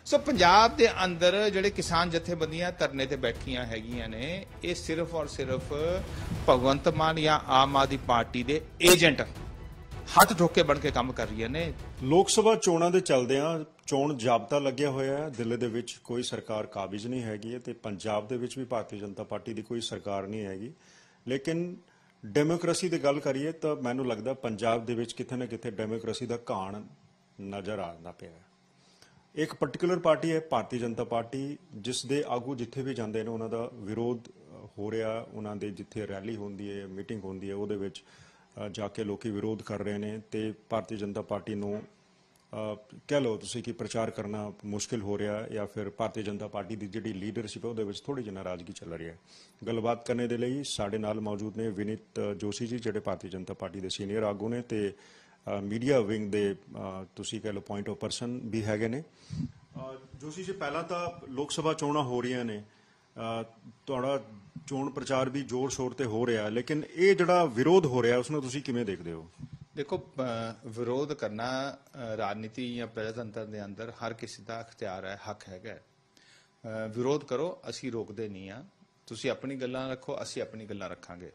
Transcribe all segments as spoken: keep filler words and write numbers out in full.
सो पंजाब के अंदर ਜਿਹੜੇ किसान जथेबंदियां धरने ते बैठियां हैगियां ने ये सिर्फ और सिर्फ भगवंत मान या आम आदमी पार्टी के एजेंट हथ ठोके बन के काम कर रही ने। ਲੋਕ ਸਭਾ ਚੋਣਾਂ ਦੇ ਚੱਲਦਿਆਂ ਚੋਣ ਜਾਬਤਾ ਲੱਗਿਆ ਹੋਇਆ ਹੈ। ਦਿੱਲੀ ਦੇ ਵਿੱਚ ਕੋਈ ਸਰਕਾਰ ਕਾਬਿਜ਼ ਨਹੀਂ ਹੈਗੀ ਹੈ ਤੇ ਪੰਜਾਬ ਦੇ ਵਿੱਚ ਵੀ ਭਾਰਤੀ ਜਨਤਾ ਪਾਰਟੀ ਦੀ ਕੋਈ ਸਰਕਾਰ ਨਹੀਂ ਹੈਗੀ। ਲੇਕਿਨ ਡੈਮੋਕ੍ਰੇਸੀ ਦੀ ਗੱਲ ਕਰੀਏ ਤਾਂ ਮੈਨੂੰ ਲੱਗਦਾ ਪੰਜਾਬ ਦੇ ਵਿੱਚ ਕਿਤੇ ਨਾ ਕਿਤੇ ਡੈਮੋਕ੍ਰੇਸੀ ਦਾ ਘਾਣ ਨਜ਼ਰ ਆਉਂਦਾ ਪਿਆ ਹੈ। ਇੱਕ ਪਾਰਟਿਕੂਲਰ ਪਾਰਟੀ ਹੈ ਭਾਰਤੀ ਜਨਤਾ ਪਾਰਟੀ, ਜਿਸ ਦੇ ਆਗੂ ਜਿੱਥੇ ਵੀ ਜਾਂਦੇ ਨੇ ਉਹਨਾਂ ਦਾ ਵਿਰੋਧ ਹੋ ਰਿਹਾ। ਉਹਨਾਂ ਦੇ ਜਿੱਥੇ ਰੈਲੀ ਹੁੰਦੀ ਹੈ, ਮੀਟਿੰਗ ਹੁੰਦੀ ਹੈ, ਉਹਦੇ ਵਿੱਚ ਜਾ ਕੇ ਲੋਕੀ ਵਿਰੋਧ ਕਰ ਰਹੇ ਨੇ ਤੇ ਭਾਰਤੀ ਜਨਤਾ ਪਾਰਟੀ ਨੂੰ ਕਹਿ ਲਓ ਤੁਸੀਂ ਕਿ ਪ੍ਰਚਾਰ ਕਰਨਾ ਮੁਸ਼ਕਿਲ ਹੋ ਰਿਹਾ ਜਾਂ ਫਿਰ ਭਾਰਤੀ ਜਨਤਾ ਪਾਰਟੀ ਦੀ ਜਿਹੜੀ ਲੀਡਰਸ਼ਿਪ ਹੈ ਉਹਦੇ ਵਿੱਚ ਥੋੜੀ ਜਿਹੀ ਨਾਰਾਜ਼ਗੀ ਚੱਲ ਰਹੀ ਹੈ। ਗੱਲਬਾਤ ਕਰਨ ਦੇ ਲਈ ਸਾਡੇ ਨਾਲ ਮੌਜੂਦ ਨੇ ਵਿਨੀਤ ਜੋਸ਼ੀ ਜੀ, ਜਿਹੜੇ ਭਾਰਤੀ ਜਨਤਾ ਪਾਰਟੀ ਦੇ ਸੀਨੀਅਰ ਆਗੂ ਨੇ ਤੇ ਮੀਡੀਆ ਵਿੰਗ ਦੇ ਤੁਸੀਂ ਕਹਿ ਲਓ ਪੁਆਇੰਟ ਆਫ ਪਰਸਨ ਵੀ ਹੈਗੇ ਨੇ। ਜੋਸ਼ੀ ਜੀ, ਪਹਿਲਾਂ ਤਾਂ ਲੋਕ ਸਭਾ ਚੋਣਾਂ ਹੋ ਰਹੀਆਂ ਨੇ, ਤੁਹਾਡਾ ਚੋਣ ਪ੍ਰਚਾਰ ਵੀ ਜ਼ੋਰ ਸ਼ੋਰ ਤੇ ਹੋ ਰਿਹਾ, ਲੇਕਿਨ ਇਹ ਜਿਹੜਾ ਵਿਰੋਧ ਹੋ ਰਿਹਾ ਉਸਨੂੰ ਤੁਸੀਂ ਕਿਵੇਂ ਦੇਖਦੇ ਹੋ? देखो, विरोध करना राजनीति या प्रजातंत्र के अंदर हर किसी का अख्तियार है, हक हैगा। विरोध करो, असी रोकते नहीं हाँ। तुसी अपनी गल्लां रखो, असी अपनी गल्लां रखांगे।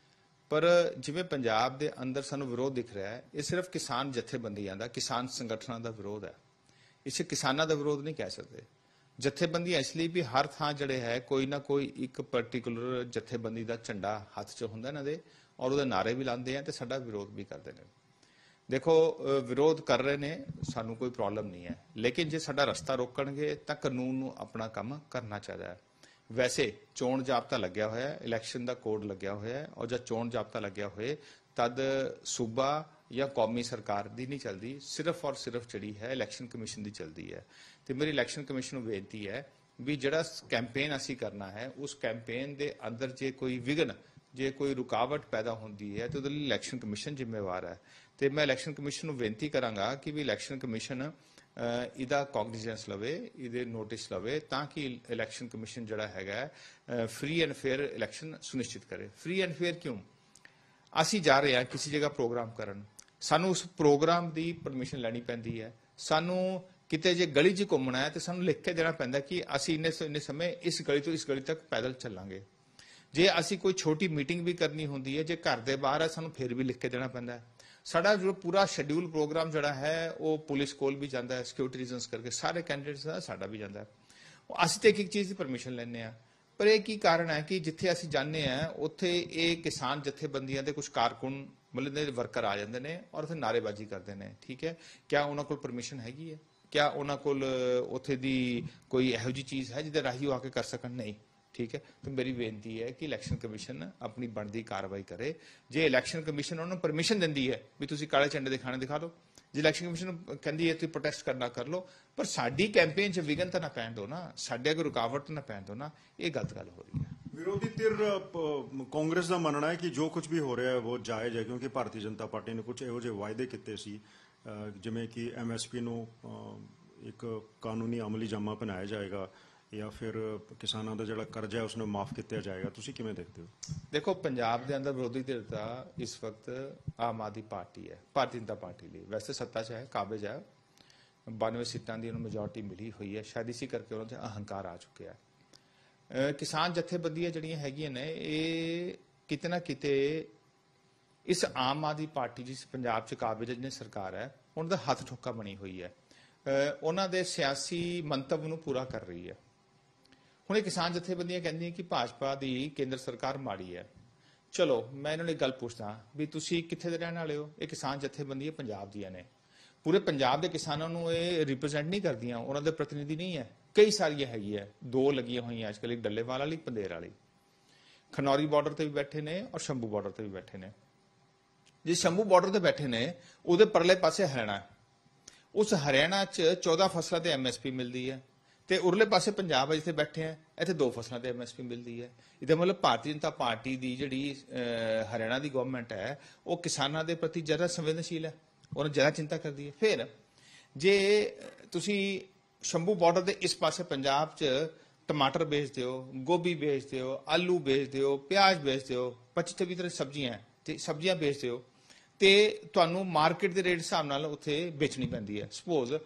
पर जिवें पंजाब के अंदर सानू विरोध दिख रहा है, ये सिर्फ किसान जथेबंदियां दा, किसान संगठनां दा विरोध है। इसे किसानां दा विरोध नहीं कह सकते। जथेबंदियां इसलिए भी हर थां जड़े है कोई ना कोई एक पर्टिकुलर जथेबंदी का झंडा हथ च हुंदा इन्हां दे और वो नारे भी लाते हैं तो साडा विरोध भी करते हैं। देखो, विरोध कर रहे ने, सानू कोई प्रॉब्लम नहीं है, लेकिन जे साडा रस्ता रोकणगे तो कानून नूं अपना काम करना चाहिए है। वैसे चोण जाब्ता लग्या होया है, इलैक्शन का कोड लग्या होया है, और जब चोण जाब्ता लग्या होए तद सूबा या कौमी सरकार की नहीं चलती, सिर्फ और सिर्फ जिहड़ी है इलैक्शन कमीशन की चलती है। तो मेरी इलैक्शन कमीशन नूं बेनती है भी जिहड़ा कैंपेन असीं करना है उस कैंपेन के अंदर जे कोई विघन, जे कोई रुकावट पैदा होती है तो उसदे लई इलैक्शन कमीशन जिम्मेवार है। तो मैं इलैक्शन कमीशन नूं बेनती करांगा कि भी इलैक्शन कमीशन इहदा कॉग्निजेंस लवे, इहदे नोटिस लवे, ताकि इलैक्शन कमीशन जिहड़ा हैगा फ्री एंड फेयर इलैक्शन सुनिश्चित करे। फ्री एंड फेयर क्यों? असीं जा रहे हैं किसी जगह प्रोग्राम करन, सानू उस प्रोग्राम की परमिशन लैनी पैंदी है। सानू किते जे गली च घूमना है तो सानू लिख के देना पैंदा कि असीं इन्ने इन्ने समय इस गली तो इस गली तक पैदल चलांगे। जे असी कोई छोटी मीटिंग भी करनी होंदी है, जे घर के बाहर है, सानू फिर भी लिख के देना पैंदा है। साडा जो पूरा शेड्यूल प्रोग्राम जड़ा है वो पुलिस कोल भी जाता है, सिक्योरिटी रीजनस करके सारे कैंडिडेट्स का साडा भी जाता है। असी तो एक एक चीज़ की परमिशन लैने आ, पर यह की कारण है कि जिथे असी जाने हैं उत्थे ये किसान जथेबंदियां दे कुछ कारकुन मतलब वर्कर आ जाते हैं और उत्थे नारेबाजी करते हैं। ठीक है, क्या उन्होंने कोल परमिशन हैगी है? क्या उन्होंने कोल उत्थे दी कोई इहो जी चीज़ है जिहदे राही आके कर सकन? नहीं। ठीक है, तो मेरी बेनती है कि इलैक्शन कमीशन अपनी बनती कार्रवाई करे। जे इलैक्शन कमीशन उन्होंने परमिशन दिंदी है भी तुसीं काले झंडे दिखाने दिखा लो, जे इलैक्शन कमीशन कहती है तुसीं प्रोटेस्ट करना कर लो, पर साडी कैंपेन च विघन तो ना पैण दो ना, साडे कोई रुकावट तो ना पैण दो ना। ये गलत गल हो रही है। विरोधी धिर कांग्रेस का मनना है कि जो कुछ भी हो रहा है वो जायज़ है, क्योंकि भारतीय जनता पार्टी ने कुछ इहो ਜਿਹੇ वायदे किए सी, जिवें कि एम एस पी ਨੂੰ एक कानूनी अमली जामा बनाया जाएगा या फिर किसानों का जो कर्जा है उसने माफ किया जाएगा। तुसीं किवें देखते हो? देखो, पंजाब के अंदर विरोधी धिर का इस वक्त आम आदमी पार्टी है, भारतीय जनता पार्टी लिए वैसे सत्ता च है, काबिज है, बानवे सीटां की उन्होंने मेजोरिटी मिली हुई है, शायद इसी करके उन्होंने अहंकार आ चुके हैं। किसान जथेबंदियां जिहड़ियां हैगियां ने ये किते ना किते इस आम आदमी पार्टी जिस पंजाब च काबिज जिहड़ी सरकार है उन्होंने हथ ठोका बनी हुई है, उन्होंने दे सियासी मंतव नूं पूरा कर रही है। हुण ये किसान जथेबंदियां कहंदियां कि भाजपा की केंद्र सरकार माड़ी है। चलो, मैं इन्होंने गल पूछदा भी तुसीं कित्थे दे रहण वाले हो? ये किसान जथेबंदियां पंजाब दियां ने, पूरे पंजाब के किसानों नूं ये रिप्रजेंट नहीं करदियां, उन्हां दे प्रतिनिधि नहीं है। कई सारियां हैगी है, दो लगियां होईयां अजकल, एक डल्लेवाल वाली, पंदेर वाली। खनौरी बॉर्डर ते भी बैठे ने और शंभू बॉर्डर ते भी बैठे ने। जे शंभू बॉर्डर ते बैठे ने उहदे परले पासे हरियाणा, उस हरियाणा च चौदह फसलों ते एम एस पी मिलती है, तो उरले पासे पंजाब जिथे बैठे हैं इत्थे दो फसलों ते एम एस पी मिलती है। इहदा मतलब भारतीय जनता पार्टी की जिहड़ी हरियाणा की गवर्नमेंट है वो किसानों के प्रति ज़्यादा संवेदनशील है और ज़्यादा चिंता करती है। फिर जे तुसी शंभू बॉर्डर के इस पासे पंजाब च टमाटर बेचते हो, गोभी बेचते हो, आलू बेचते हो, प्याज बेचते हो, पच्ची छब्बी तरह सब्जियां ते सब्जियां बेचते हो, तो तुहानूं मार्केट के रेट हिसाब नाल उत्थे बेचनी पैंदी है। सपोज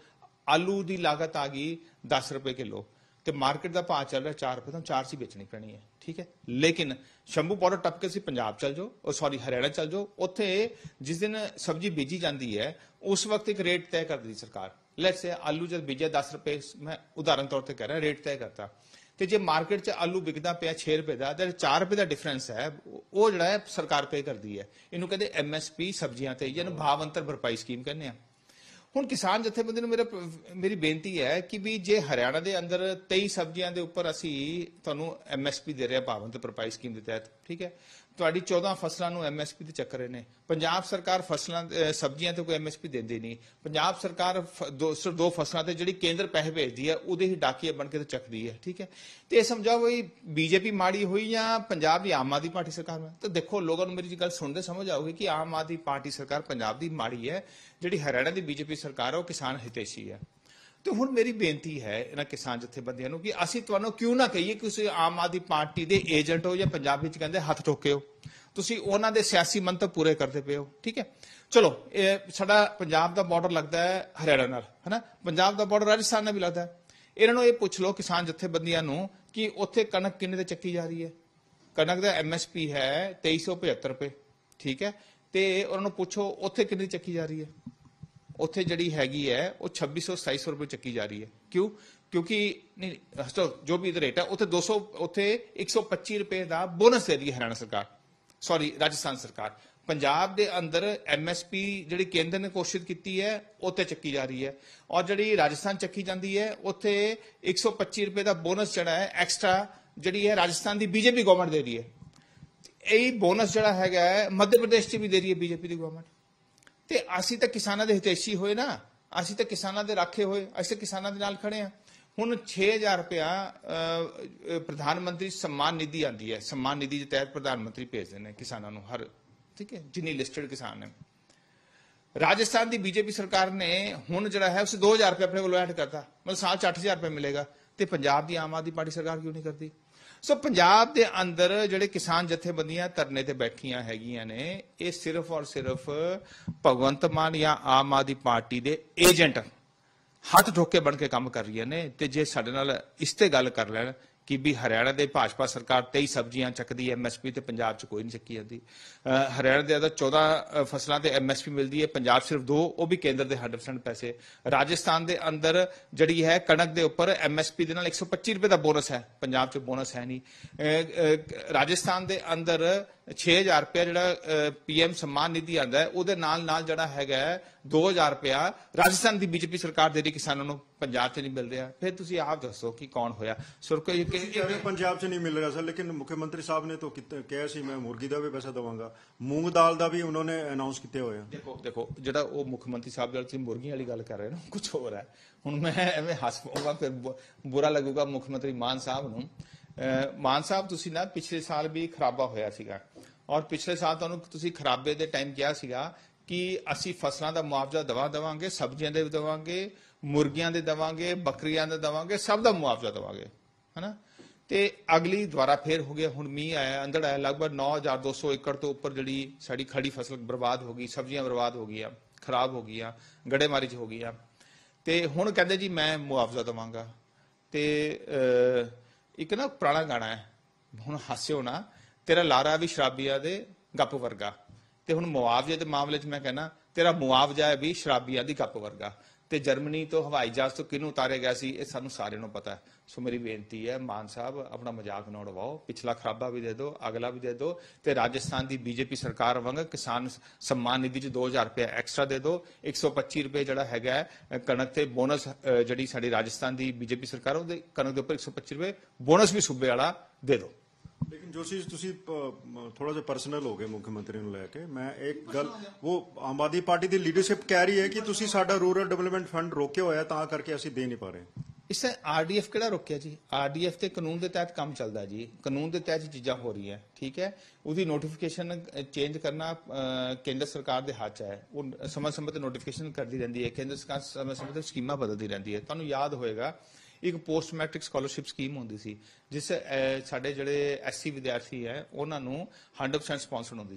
ਆਲੂ ਦੀ ਲਾਗਤ ਆ ਗਈ दस रुपए किलो ਤੇ ਮਾਰਕੀਟ ਦਾ ਭਾਅ ਚੱਲ ਰਿਹਾ ਚਾਰ ਰੁਪਏ ਤੋਂ ਚਾਰ ਚ ਵੇਚਣੀ ਪੈਣੀ ਹੈ ਠੀਕ ਹੈ ਲੇਕਿਨ ਸ਼ੰਭੂ ਬਾਰਡਰ ਟੱਪ ਕੇ ਤੁਸੀਂ ਪੰਜਾਬ ਚੱਲ ਜਾਓ ਉਹ ਸੌਰੀ ਹਰਿਆਣਾ ਚੱਲ ਜਾਓ ਉੱਥੇ ਜਿਸ ਦਿਨ ਸਬਜ਼ੀ ਬੀਜੀ ਜਾਂਦੀ ਹੈ ਉਸ ਵਕਤ ਇੱਕ ਰੇਟ ਤੈਅ ਕਰਦੀ ਸਰਕਾਰ ਲੈਟਸ ਸੇ ਆਲੂ ਜਦ ਬੀਜਿਆ दस रुपए ਮੈਂ ਉਦਾਹਰਨ ਤੌਰ ਤੇ ਕਹਿ ਰਿਹਾ ਰੇਟ ਤੈਅ ਕਰਤਾ ਤੇ ਜੇ ਮਾਰਕੀਟ 'ਚ ਆਲੂ ਵਿਕਦਾ ਪਿਆ छह रुपए ਦਾ ਤੇ चार रुपए ਦਾ ਡਿਫਰੈਂਸ ਹੈ ਉਹ ਜਿਹੜਾ ਹੈ ਸਰਕਾਰ ਪੇ ਕਰਦੀ ਹੈ ਇਹਨੂੰ ਕਹਿੰਦੇ ਐਮਐਸਪੀ ਸਬਜ਼ੀਆਂ ਤੇ ਜਿਹਨੂੰ ਭਾਵ ਅੰਤਰ ਭਰਪਾਈ ਸਕੀਮ ਕਹਿੰਦੇ ਆ ਹੁਣ ਕਿਸਾਨ ਜਥੇਬੰਦੀ ਨੂੰ ਮੇਰਾ ਮੇਰੀ ਬੇਨਤੀ ਹੈ ਕਿ ਵੀ ਜੇ ਹਰਿਆਣਾ ਦੇ ਅੰਦਰ तेईस ਸਬਜ਼ੀਆਂ ਦੇ ਉੱਪਰ ਅਸੀਂ ਤੁਹਾਨੂੰ ਐਮਐਸਪੀ ਦੇ ਰਹੇ ਭਾਵ ਅੰਤਰ ਭਰਪਾਈ ਸਕੀਮ ਦੇ ਤਹਿਤ ਠੀਕ ਹੈ ਤੁਹਾਡੀ चौदह ਫਸਲਾਂ ਨੂੰ ਐਮਐਸਪੀ ਤੇ ਚੱਕ ਰਹੇ ਨੇ ਪੰਜਾਬ ਸਰਕਾਰ ਫਸਲਾਂ ਸਬਜ਼ੀਆਂ ਤੇ ਕੋਈ ਐਮਐਸਪੀ ਦਿੰਦੀ ਨਹੀਂ ਪੰਜਾਬ ਸਰਕਾਰ ਦੋ ਸਿਰਫ ਦੋ ਫਸਲਾਂ ਤੇ ਜਿਹੜੀ ਕੇਂਦਰ ਪੈਸੇ ਭੇਜਦੀ ਹੈ ਉਹਦੇ ਹੀ ਡਾਕੀਏ ਬਣ ਕੇ ਤੇ ਚੱਕਦੀ ਹੈ ਠੀਕ ਹੈ ਤੇ ਇਹ ਸਮਝਾਓ ਵੀ ਬੀਜੇਪੀ ਮਾੜੀ ਹੋਈ ਜਾਂ ਪੰਜਾਬ ਦੀ ਆਮ ਆਦਮੀ ਪਾਰਟੀ ਸਰਕਾਰ में ਤਾਂ ਦੇਖੋ ਲੋਕਾਂ ਨੂੰ ਮੇਰੀ ਗੱਲ ਸੁਣਦੇ ਸਮਝ ਆਊਗੀ ਕਿ ਆਮ ਆਦਮੀ ਪਾਰਟੀ ਸਰਕਾਰ ਪੰਜਾਬ ਦੀ ਮਾੜੀ ਹੈ ਜਿਹੜੀ ਹਰਿਆਣਾ ਦੀ ਬੀਜੇਪੀ ਸਰਕਾਰ ਹੈ ਉਹ ਕਿਸਾਨ ਹਿਤੈਸ਼ੀ ਹੈ ਤੇ ਹੁਣ ਮੇਰੀ ਬੇਨਤੀ ਹੈ ਇਹਨਾਂ ਕਿਸਾਨ ਜਥੇਬੰਦੀਆਂ ਨੂੰ ਕਿ ਅਸੀਂ ਤੁਹਾਨੂੰ ਕਿਉਂ ਨਾ ਕਹੀਏ ਕਿ ਤੁਸੀਂ ਆਮ ਆਦਮੀ ਪਾਰਟੀ ਦੇ ਏਜੰਟ ਹੋ ਜਾਂ ਪੰਜਾਬੀ ਚ ਕਹਿੰਦੇ ਹੱਥ ਠੋਕੇ ਹੋ ਤੁਸੀਂ ਉਹਨਾਂ ਦੇ ਸਿਆਸੀ ਮੰਤਵ ਪੂਰੇ ਕਰਦੇ ਪਏ ਹੋ ਠੀਕ ਹੈ ਚਲੋ ਇਹ ਸਾਡਾ ਪੰਜਾਬ ਦਾ ਬਾਰਡਰ ਲੱਗਦਾ ਹੈ ਹਰਿਆਣਾ ਨਾਲ ਹੈਨਾ ਪੰਜਾਬ ਦਾ ਬਾਰਡਰ ਰਾਜਸਥਾਨ ਨਾਲ ਵੀ ਲੱਗਦਾ ਹੈ ਇਹਨਾਂ ਨੂੰ ਇਹ ਪੁੱਛ ਲਓ ਕਿਸਾਨ ਜਥੇਬੰਦੀਆਂ ਨੂੰ ਕਿ ਉੱਥੇ ਕਣਕ ਕਿੰਨੇ ਤੇ ਚੱਕੀ ਜਾ ਰਹੀ ਹੈ ਕਣਕ ਦਾ ਐਮਐਸਪੀ ਹੈ तेईस सौ पचहत्तर रुपए ਠੀਕ ਹੈ ਤੇ ਉਹਨਾਂ ਨੂੰ ਪੁੱਛੋ ਉੱਥੇ ਕਿੰਨੀ ਚੱਕੀ ਜਾ ਰਹੀ ਹੈ ਉੱਥੇ ਜਿਹੜੀ ਹੈਗੀ ਹੈ ਉਹ छब्बीस सौ सताईस रुपए ਚੱਕੀ ਜਾ ਰਹੀ ਹੈ ਕਿਉਂ ਕਿਉਂਕਿ ਨਹੀਂ ਜੋ ਵੀ ਰੇਟ ਹੈ ਉੱਥੇ दो सौ ਉੱਥੇ एक सौ पच्चीस रुपए ਦਾ ਬੋਨਸ ਦੇ ਰਹੀ ਹੈ ਹਰਿਆਣਾ ਸਰਕਾਰ ਸੌਰੀ ਰਾਜਸਥਾਨ ਸਰਕਾਰ ਪੰਜਾਬ ਦੇ ਅੰਦਰ ਐਮਐਸਪੀ ਜਿਹੜੀ ਕੇਂਦਰ ਨੇ ਕੋਸ਼ਿਸ਼ ਕੀਤੀ ਹੈ ਉੱਥੇ ਚੱਕੀ ਜਾ ਰਹੀ ਹੈ ਔਰ ਜਿਹੜੀ ਰਾਜਸਥਾਨ ਚੱਕੀ ਜਾਂਦੀ ਹੈ ਉੱਥੇ एक सौ पच्चीस रुपए ਦਾ ਬੋਨਸ ਜਿਹੜਾ ਹੈ ਐਕਸਟਰਾ ਜਿਹੜੀ ਹੈ ਰਾਜਸਥਾਨ ਦੀ ਬੀਜੇਪੀ ਗਵਰਨਮੈਂਟ ਦੇ ਰਹੀ ਹੈ ਇਹ ਬੋਨਸ ਜਿਹੜਾ ਹੈਗਾ ਮੱਧ ਪ੍ਰਦੇਸ਼ 'ਚ ਵੀ ਦੇ ਰਹੀ ਹੈ ਬੀਜੇਪੀ ਦੀ ਗਵਰਨਮੈਂਟ ਤੇ ਅਸੀਂ ਤਾਂ ਕਿਸਾਨਾਂ ਦੇ ਹਿਤੈਸ਼ੀ ਹੋਏ ਨਾ ਅਸੀਂ ਤਾਂ ਕਿਸਾਨਾਂ ਦੇ ਰਾਖੇ ਹੋਏ ਅਸੀਂ ਕਿਸਾਨਾਂ ਦੇ ਨਾਲ ਖੜੇ ਆ ਹੁਣ छह हज़ार ਰੁਪਇਆ ਪ੍ਰਧਾਨ ਮੰਤਰੀ सम्मान ਨਿਧੀ ਆਂਦੀ ਹੈ सम्मान ਨਿਧੀ ਦੇ ਤਹਿਤ ਪ੍ਰਧਾਨ ਮੰਤਰੀ ਭੇਜਦੇ ਨੇ ਕਿਸਾਨਾਂ ਨੂੰ ਹਰ ਠੀਕ ਹੈ ਜਿੰਨੀ ਲਿਸਟਡ ਕਿਸਾਨ ਨੇ ਰਾਜਸਥਾਨ ਦੀ ਬੀਜੇਪੀ ਸਰਕਾਰ ਨੇ ਹੁਣ ਜਿਹੜਾ ਹੈ ਉਸ दो हज़ार ਰੁਪਏ ਆਪਣੇ ਕੋਲ ਐਡ ਕਰਤਾ ਮਤਲਬ ਸਾਲ ਚ आठ हज़ार ਰੁਪਏ ਮਿਲੇਗਾ ਤੇ ਪੰਜਾਬ ਦੀ ਆਮ ਆਦਮੀ ਪਾਰਟੀ ਸਰਕਾਰ ਕਿਉਂ ਨਹੀਂ ਕਰਦੀ ਸੋ ਪੰਜਾਬ ਦੇ ਅੰਦਰ ਜਿਹੜੇ ਕਿਸਾਨ ਜਥੇਬੰਦੀਆਂ ਧਰਨੇ ਤੇ ਬੈਠੀਆਂ ਹੈਗੀਆਂ ਨੇ ਇਹ ਸਿਰਫ ਔਰ ਸਿਰਫ ਭਗਵੰਤ ਮਾਨ ਜਾਂ ਆਮ ਆਦਮੀ ਪਾਰਟੀ ਦੇ ਏਜੰਟ ਹੱਥ ਠੋਕੇ ਬਣ ਕੇ ਕੰਮ ਕਰ ਰਹੀਆਂ ਨੇ ਤੇ ਜੇ ਸਾਡੇ ਨਾਲ ਇਸ ਤੇ ਗੱਲ ਕਰ ਲੈਣ ਕਿ ਵੀ ਹਰਿਆਣਾ ਦੇ ਭਾਜਪਾ ਸਰਕਾਰ तेईस ਸਬਜ਼ੀਆਂ ਚੱਕਦੀ ਹੈ ਐਮਐਸਪੀ ਤੇ ਪੰਜਾਬ 'ਚ ਕੋਈ ਨਹੀਂ ਚੱਕੀ ਜਾਂਦੀ ਹਰਿਆਣਾ ਦੇ ਅੰਦਰ चौदह ਫਸਲਾਂ ਤੇ ਐਮਐਸਪੀ ਮਿਲਦੀ ਹੈ ਪੰਜਾਬ ਸਿਰਫ ਦੋ ਉਹ ਵੀ ਕੇਂਦਰ ਦੇ सौ परसेंट ਪੈਸੇ ਰਾਜਸਥਾਨ ਦੇ ਅੰਦਰ ਜਿਹੜੀ ਹੈ ਕਣਕ ਦੇ ਉੱਪਰ ਐਮਐਸਪੀ ਦੇ ਨਾਲ एक सौ पच्चीस ਰੁਪਏ ਦਾ ਬੋਨਸ ਹੈ ਪੰਜਾਬ 'ਚ ਬੋਨਸ ਹੈ ਨਹੀਂ ਰਾਜਸਥਾਨ ਦੇ ਅੰਦਰ छह हज़ार ਰੁਪਏ ਜਿਹੜਾ ਪੀਐਮ सम्मान ਨਿਧੀ ਆਂਦਾ ਹੈ ਉਹਦੇ ਨਾਲ ਨਾਲ ਜਿਹੜਾ ਹੈਗਾ दो हज़ार ਰੁਪਇਆ ਰਾਜਸਥਾਨ ਦੀ ਬੀਜੇਪੀ ਸਰਕਾਰ ਦੇ ਰਹੀ ਕਿਸਾਨਾਂ ਨੂੰ ਪੰਜਾਬ 'ਚ ਨਹੀਂ ਮਿਲ ਰਿਹਾ ਫਿਰ ਤੁਸੀਂ ਆਪ ਦੱਸੋ ਕਿ ਕੌਣ ਹੋਇਆ ਸੁਰਕੋ ਪੰਜਾਬ 'ਚ ਨਹੀਂ ਮਿਲ ਰਿਹਾ ਸਰ ਲੇਕਿਨ ਮੁੱਖ ਮੰਤਰੀ ਸਾਹਿਬ ਨੇ ਤਾਂ ਕਿਹਾ ਸੀ ਮੈਂ ਮੁਰਗੀ ਦਾ ਵੀ ਪੈਸਾ ਦਵਾਂਗਾ ਮੂੰਗ ਦਾਲ ਦਾ ਵੀ ਉਹਨਾਂ ਨੇ ਅਨਾਉਂਸ ਕੀਤੇ ਹੋਏ ਆ ਦੇਖੋ ਦੇਖੋ ਜਿਹੜਾ ਉਹ ਮੁੱਖ ਮੰਤਰੀ ਸਾਹਿਬ ਜਿਹੜਾ ਤੁਸੀਂ ਮੁਰਗੀਆਂ ਵਾਲੀ ਗੱਲ ਕਰ ਰਹੇ ਹੋ ਕੁਝ ਹੋਰ ਹੈ ਹੁਣ ਮੈਂ ਐਵੇਂ ਹੱਸ ਪਾਉਂਗਾ ਫਿਰ ਬੁਰਾ ਲੱਗੂਗਾ ਮੁੱਖ ਮੰਤਰੀ ਮਾਨ ਸਾਹਿਬ ਨੂੰ ਮਾਨ ਸਾਹਿਬ ਤੁਸੀਂ ਨਾ ਪਿਛਲੇ ਸਾਲ ਵੀ ਖਰਾਬਾ ਹੋਇਆ ਸੀਗਾ ਔਰ ਪਿਛਲੇ ਸਾਲ ਤੁਹਾਨੂੰ ਤੁਸੀਂ ਖਰਾਬੇ ਦੇ ਟਾਈਮ ਕਿਹਾ ਸੀਗਾ ਕਿ ਅਸੀਂ ਫਸਲਾਂ ਦਾ ਮੁਆਵਜ਼ਾ ਦਵਾ ਦੇਵਾਂਗੇ ਸਬਜ਼ੀਆਂ ਦੇ ਦੇਵਾਂਗੇ ਮੁਰਗੀਆਂ ਦੇ ਦੇਵਾਂਗੇ ਬੱਕਰੀਆਂ ਦੇ ਦੇਵਾਂਗੇ ਸਭ ਦਾ ਮੁਆਵਜ਼ਾ ਦੇਵਾਂਗੇ ਹਨਾ ਤੇ ਅਗਲੀ ਦੁਆਰਾ ਫੇਰ ਹੋ ਗਿਆ ਹੁਣ ਮੀਂਹ ਆਇਆ ਅੰਦਰ ਆਇਆ ਲਗਭਗ नौ हज़ार दो सौ ਏਕੜ ਤੋਂ ਉੱਪਰ ਜਿਹੜੀ ਸਾਡੀ ਖੜੀ ਫਸਲ ਬਰਬਾਦ ਹੋ ਗਈ ਸਬਜ਼ੀਆਂ ਬਰਬਾਦ ਹੋ ਗਈਆਂ ਖਰਾਬ ਹੋ ਗਈਆਂ ਗੜੇਮਾਰੀ 'ਚ ਹੋ ਗਈਆਂ ਤੇ ਹੁਣ ਕਹਿੰਦੇ ਜੀ ਮੈਂ ਮੁਆਵਜ਼ਾ ਦੇਵਾਂਗਾ ਤੇ ਇੱਕ ਨਾ ਪੁਰਾਣਾ ਗਾਣਾ ਹੈ ਹੁਣ ਹਾਸਿਓ ਨਾ ਤੇਰਾ ਲਾਰਾ ਵੀ ਸ਼ਰਾਬੀਆਂ ਦੇ ਗੱਪ ਵਰਗਾ ਤੇ ਹੁਣ ਮੁਆਵਜ਼ੇ ਦੇ ਮਾਮਲੇ 'ਚ ਮੈਂ ਕਹਿੰਦਾ ਤੇਰਾ ਮੁਆਵਜ਼ਾ ਹੈ ਵੀ ਸ਼ਰਾਬੀਆਂ ਦੀ ਗੱਪ ਵਰਗਾ ਤੇ ਜਰਮਨੀ ਤੋਂ ਹਵਾਈ ਜਹਾਜ਼ ਤੋਂ ਕਿਹਨੂੰ ਉਤਾਰਿਆ ਗਿਆ ਸੀ ਇਹ ਸਾਨੂੰ ਸਾਰਿਆਂ ਨੂੰ ਪਤਾ ਹੈ ਸੋ ਮੇਰੀ ਬੇਨਤੀ ਹੈ ਮਾਨ ਸਾਹਿਬ ਆਪਣਾ ਮਜ਼ਾਕ ਨਾ ਉਡਵਾਓ ਪਿਛਲਾ ਖਰਾਬਾ ਵੀ ਦੇ ਦਿਓ ਅਗਲਾ ਵੀ ਦੇ ਦਿਓ ਤੇ ਰਾਜਸਥਾਨ ਦੀ ਬੀਜੇਪੀ ਸਰਕਾਰ ਵਾਂਗ ਕਿਸਾਨ सम्मान ਨਿਧੀ 'ਚ दो हज़ार ਰੁਪਏ ਐਕਸਟਰਾ ਦੇ ਦਿਓ एक सौ पच्चीस ਰੁਪਏ ਜਿਹੜਾ ਹੈਗਾ ਕਣਕ ਤੇ ਬੋਨਸ ਜਿਹੜੀ ਸਾਡੀ ਰਾਜਸਥਾਨ ਦੀ ਬੀਜੇਪੀ ਸਰਕਾਰ ਉਹਦੇ ਕਣਕ ਦੇ ਉੱਪਰ एक सौ पच्चीस ਰੁਪਏ ਬੋਨਸ ਵੀ ਸੂਬੇ ਵਾਲਾ ਦੇ ਦਿਓ ਲੇਕਿਨ ਜੋ ਚੀਜ਼ ਤੁਸੀਂ ਥੋੜਾ ਜਿਹਾ ਪਰਸਨਲ ਹੋ ਗਏ ਮੁੱਖ ਮੰਤਰੀ ਨੂੰ ਲੈ ਕੇ ਮੈਂ ਇੱਕ ਗੱਲ ਉਹ ਆਮ ਆਦਮੀ ਪਾਰਟੀ ਦੀ ਲੀਡਰਸ਼ਿਪ ਕਹਿ ਰਹੀ ਹੈ ਕਿ ਤੁਸੀਂ ਸਾਡਾ ਰੂਰਲ ਡਿਵੈਲਪਮੈਂਟ ਫੰਡ ਰੋਕਿਆ ਹੋਇਆ ਤਾਂ ਕਰਕੇ ਅਸੀਂ ਦੇ ਨਹੀਂ ਪਾ ਰਹੇ ਇਸ ਆਰਡੀਐਫ ਕਿਹੜਾ ਰੋਕਿਆ ਜੀ ਆਰਡੀਐਫ ਤੇ ਕਾਨੂੰਨ ਦੇ ਤਹਿਤ ਕੰਮ ਚੱਲਦਾ ਜੀ ਕਾਨੂੰਨ ਦੇ ਤਹਿਤ ਚੀਜ਼ਾਂ ਹੋ ਰਹੀਆਂ ਠੀਕ ਹੈ ਉਹਦੀ ਨੋਟੀਫਿਕੇਸ਼ਨ ਚੇਂਜ ਕਰਨਾ ਕੇਂਦਰ ਸਰਕਾਰ ਦੇ ਹੱਥ 'ਚ ਹੈ ਉਹ ਸਮੇਂ ਸਮੇਂ ਤੇ ਨੋਟੀਫਿਕੇਸ਼ਨ ਕਰਦੀ ਰਹਿੰਦੀ ਹੈ ਕੇਂਦਰ ਸਰਕਾਰ ਸਮੇਂ ਸਮੇਂ ਤੇ ਸਕੀਮਾਂ ਬਦਲਦੀ ਰਹਿੰਦੀ ਹੈ ਤੁਹਾਨੂੰ ਯਾਦ ਹੋਏਗਾ ਇੱਕ ਪੋਸਟ ਮੈਟ੍ਰਿਕ ਸਕਾਲਰਸ਼ਿਪ ਸਕੀਮ ਹੁੰਦੀ ਸੀ ਜਿਸ ਸਾਡੇ ਜਿਹੜੇ ਐਸਸੀ ਵਿਦਿਆਰਥੀ ਹੈ ਉਹਨਾਂ ਨੂੰ one hundred percent ਸਪਾਂਸਰਡ ਹੁੰਦੀ ਸੀ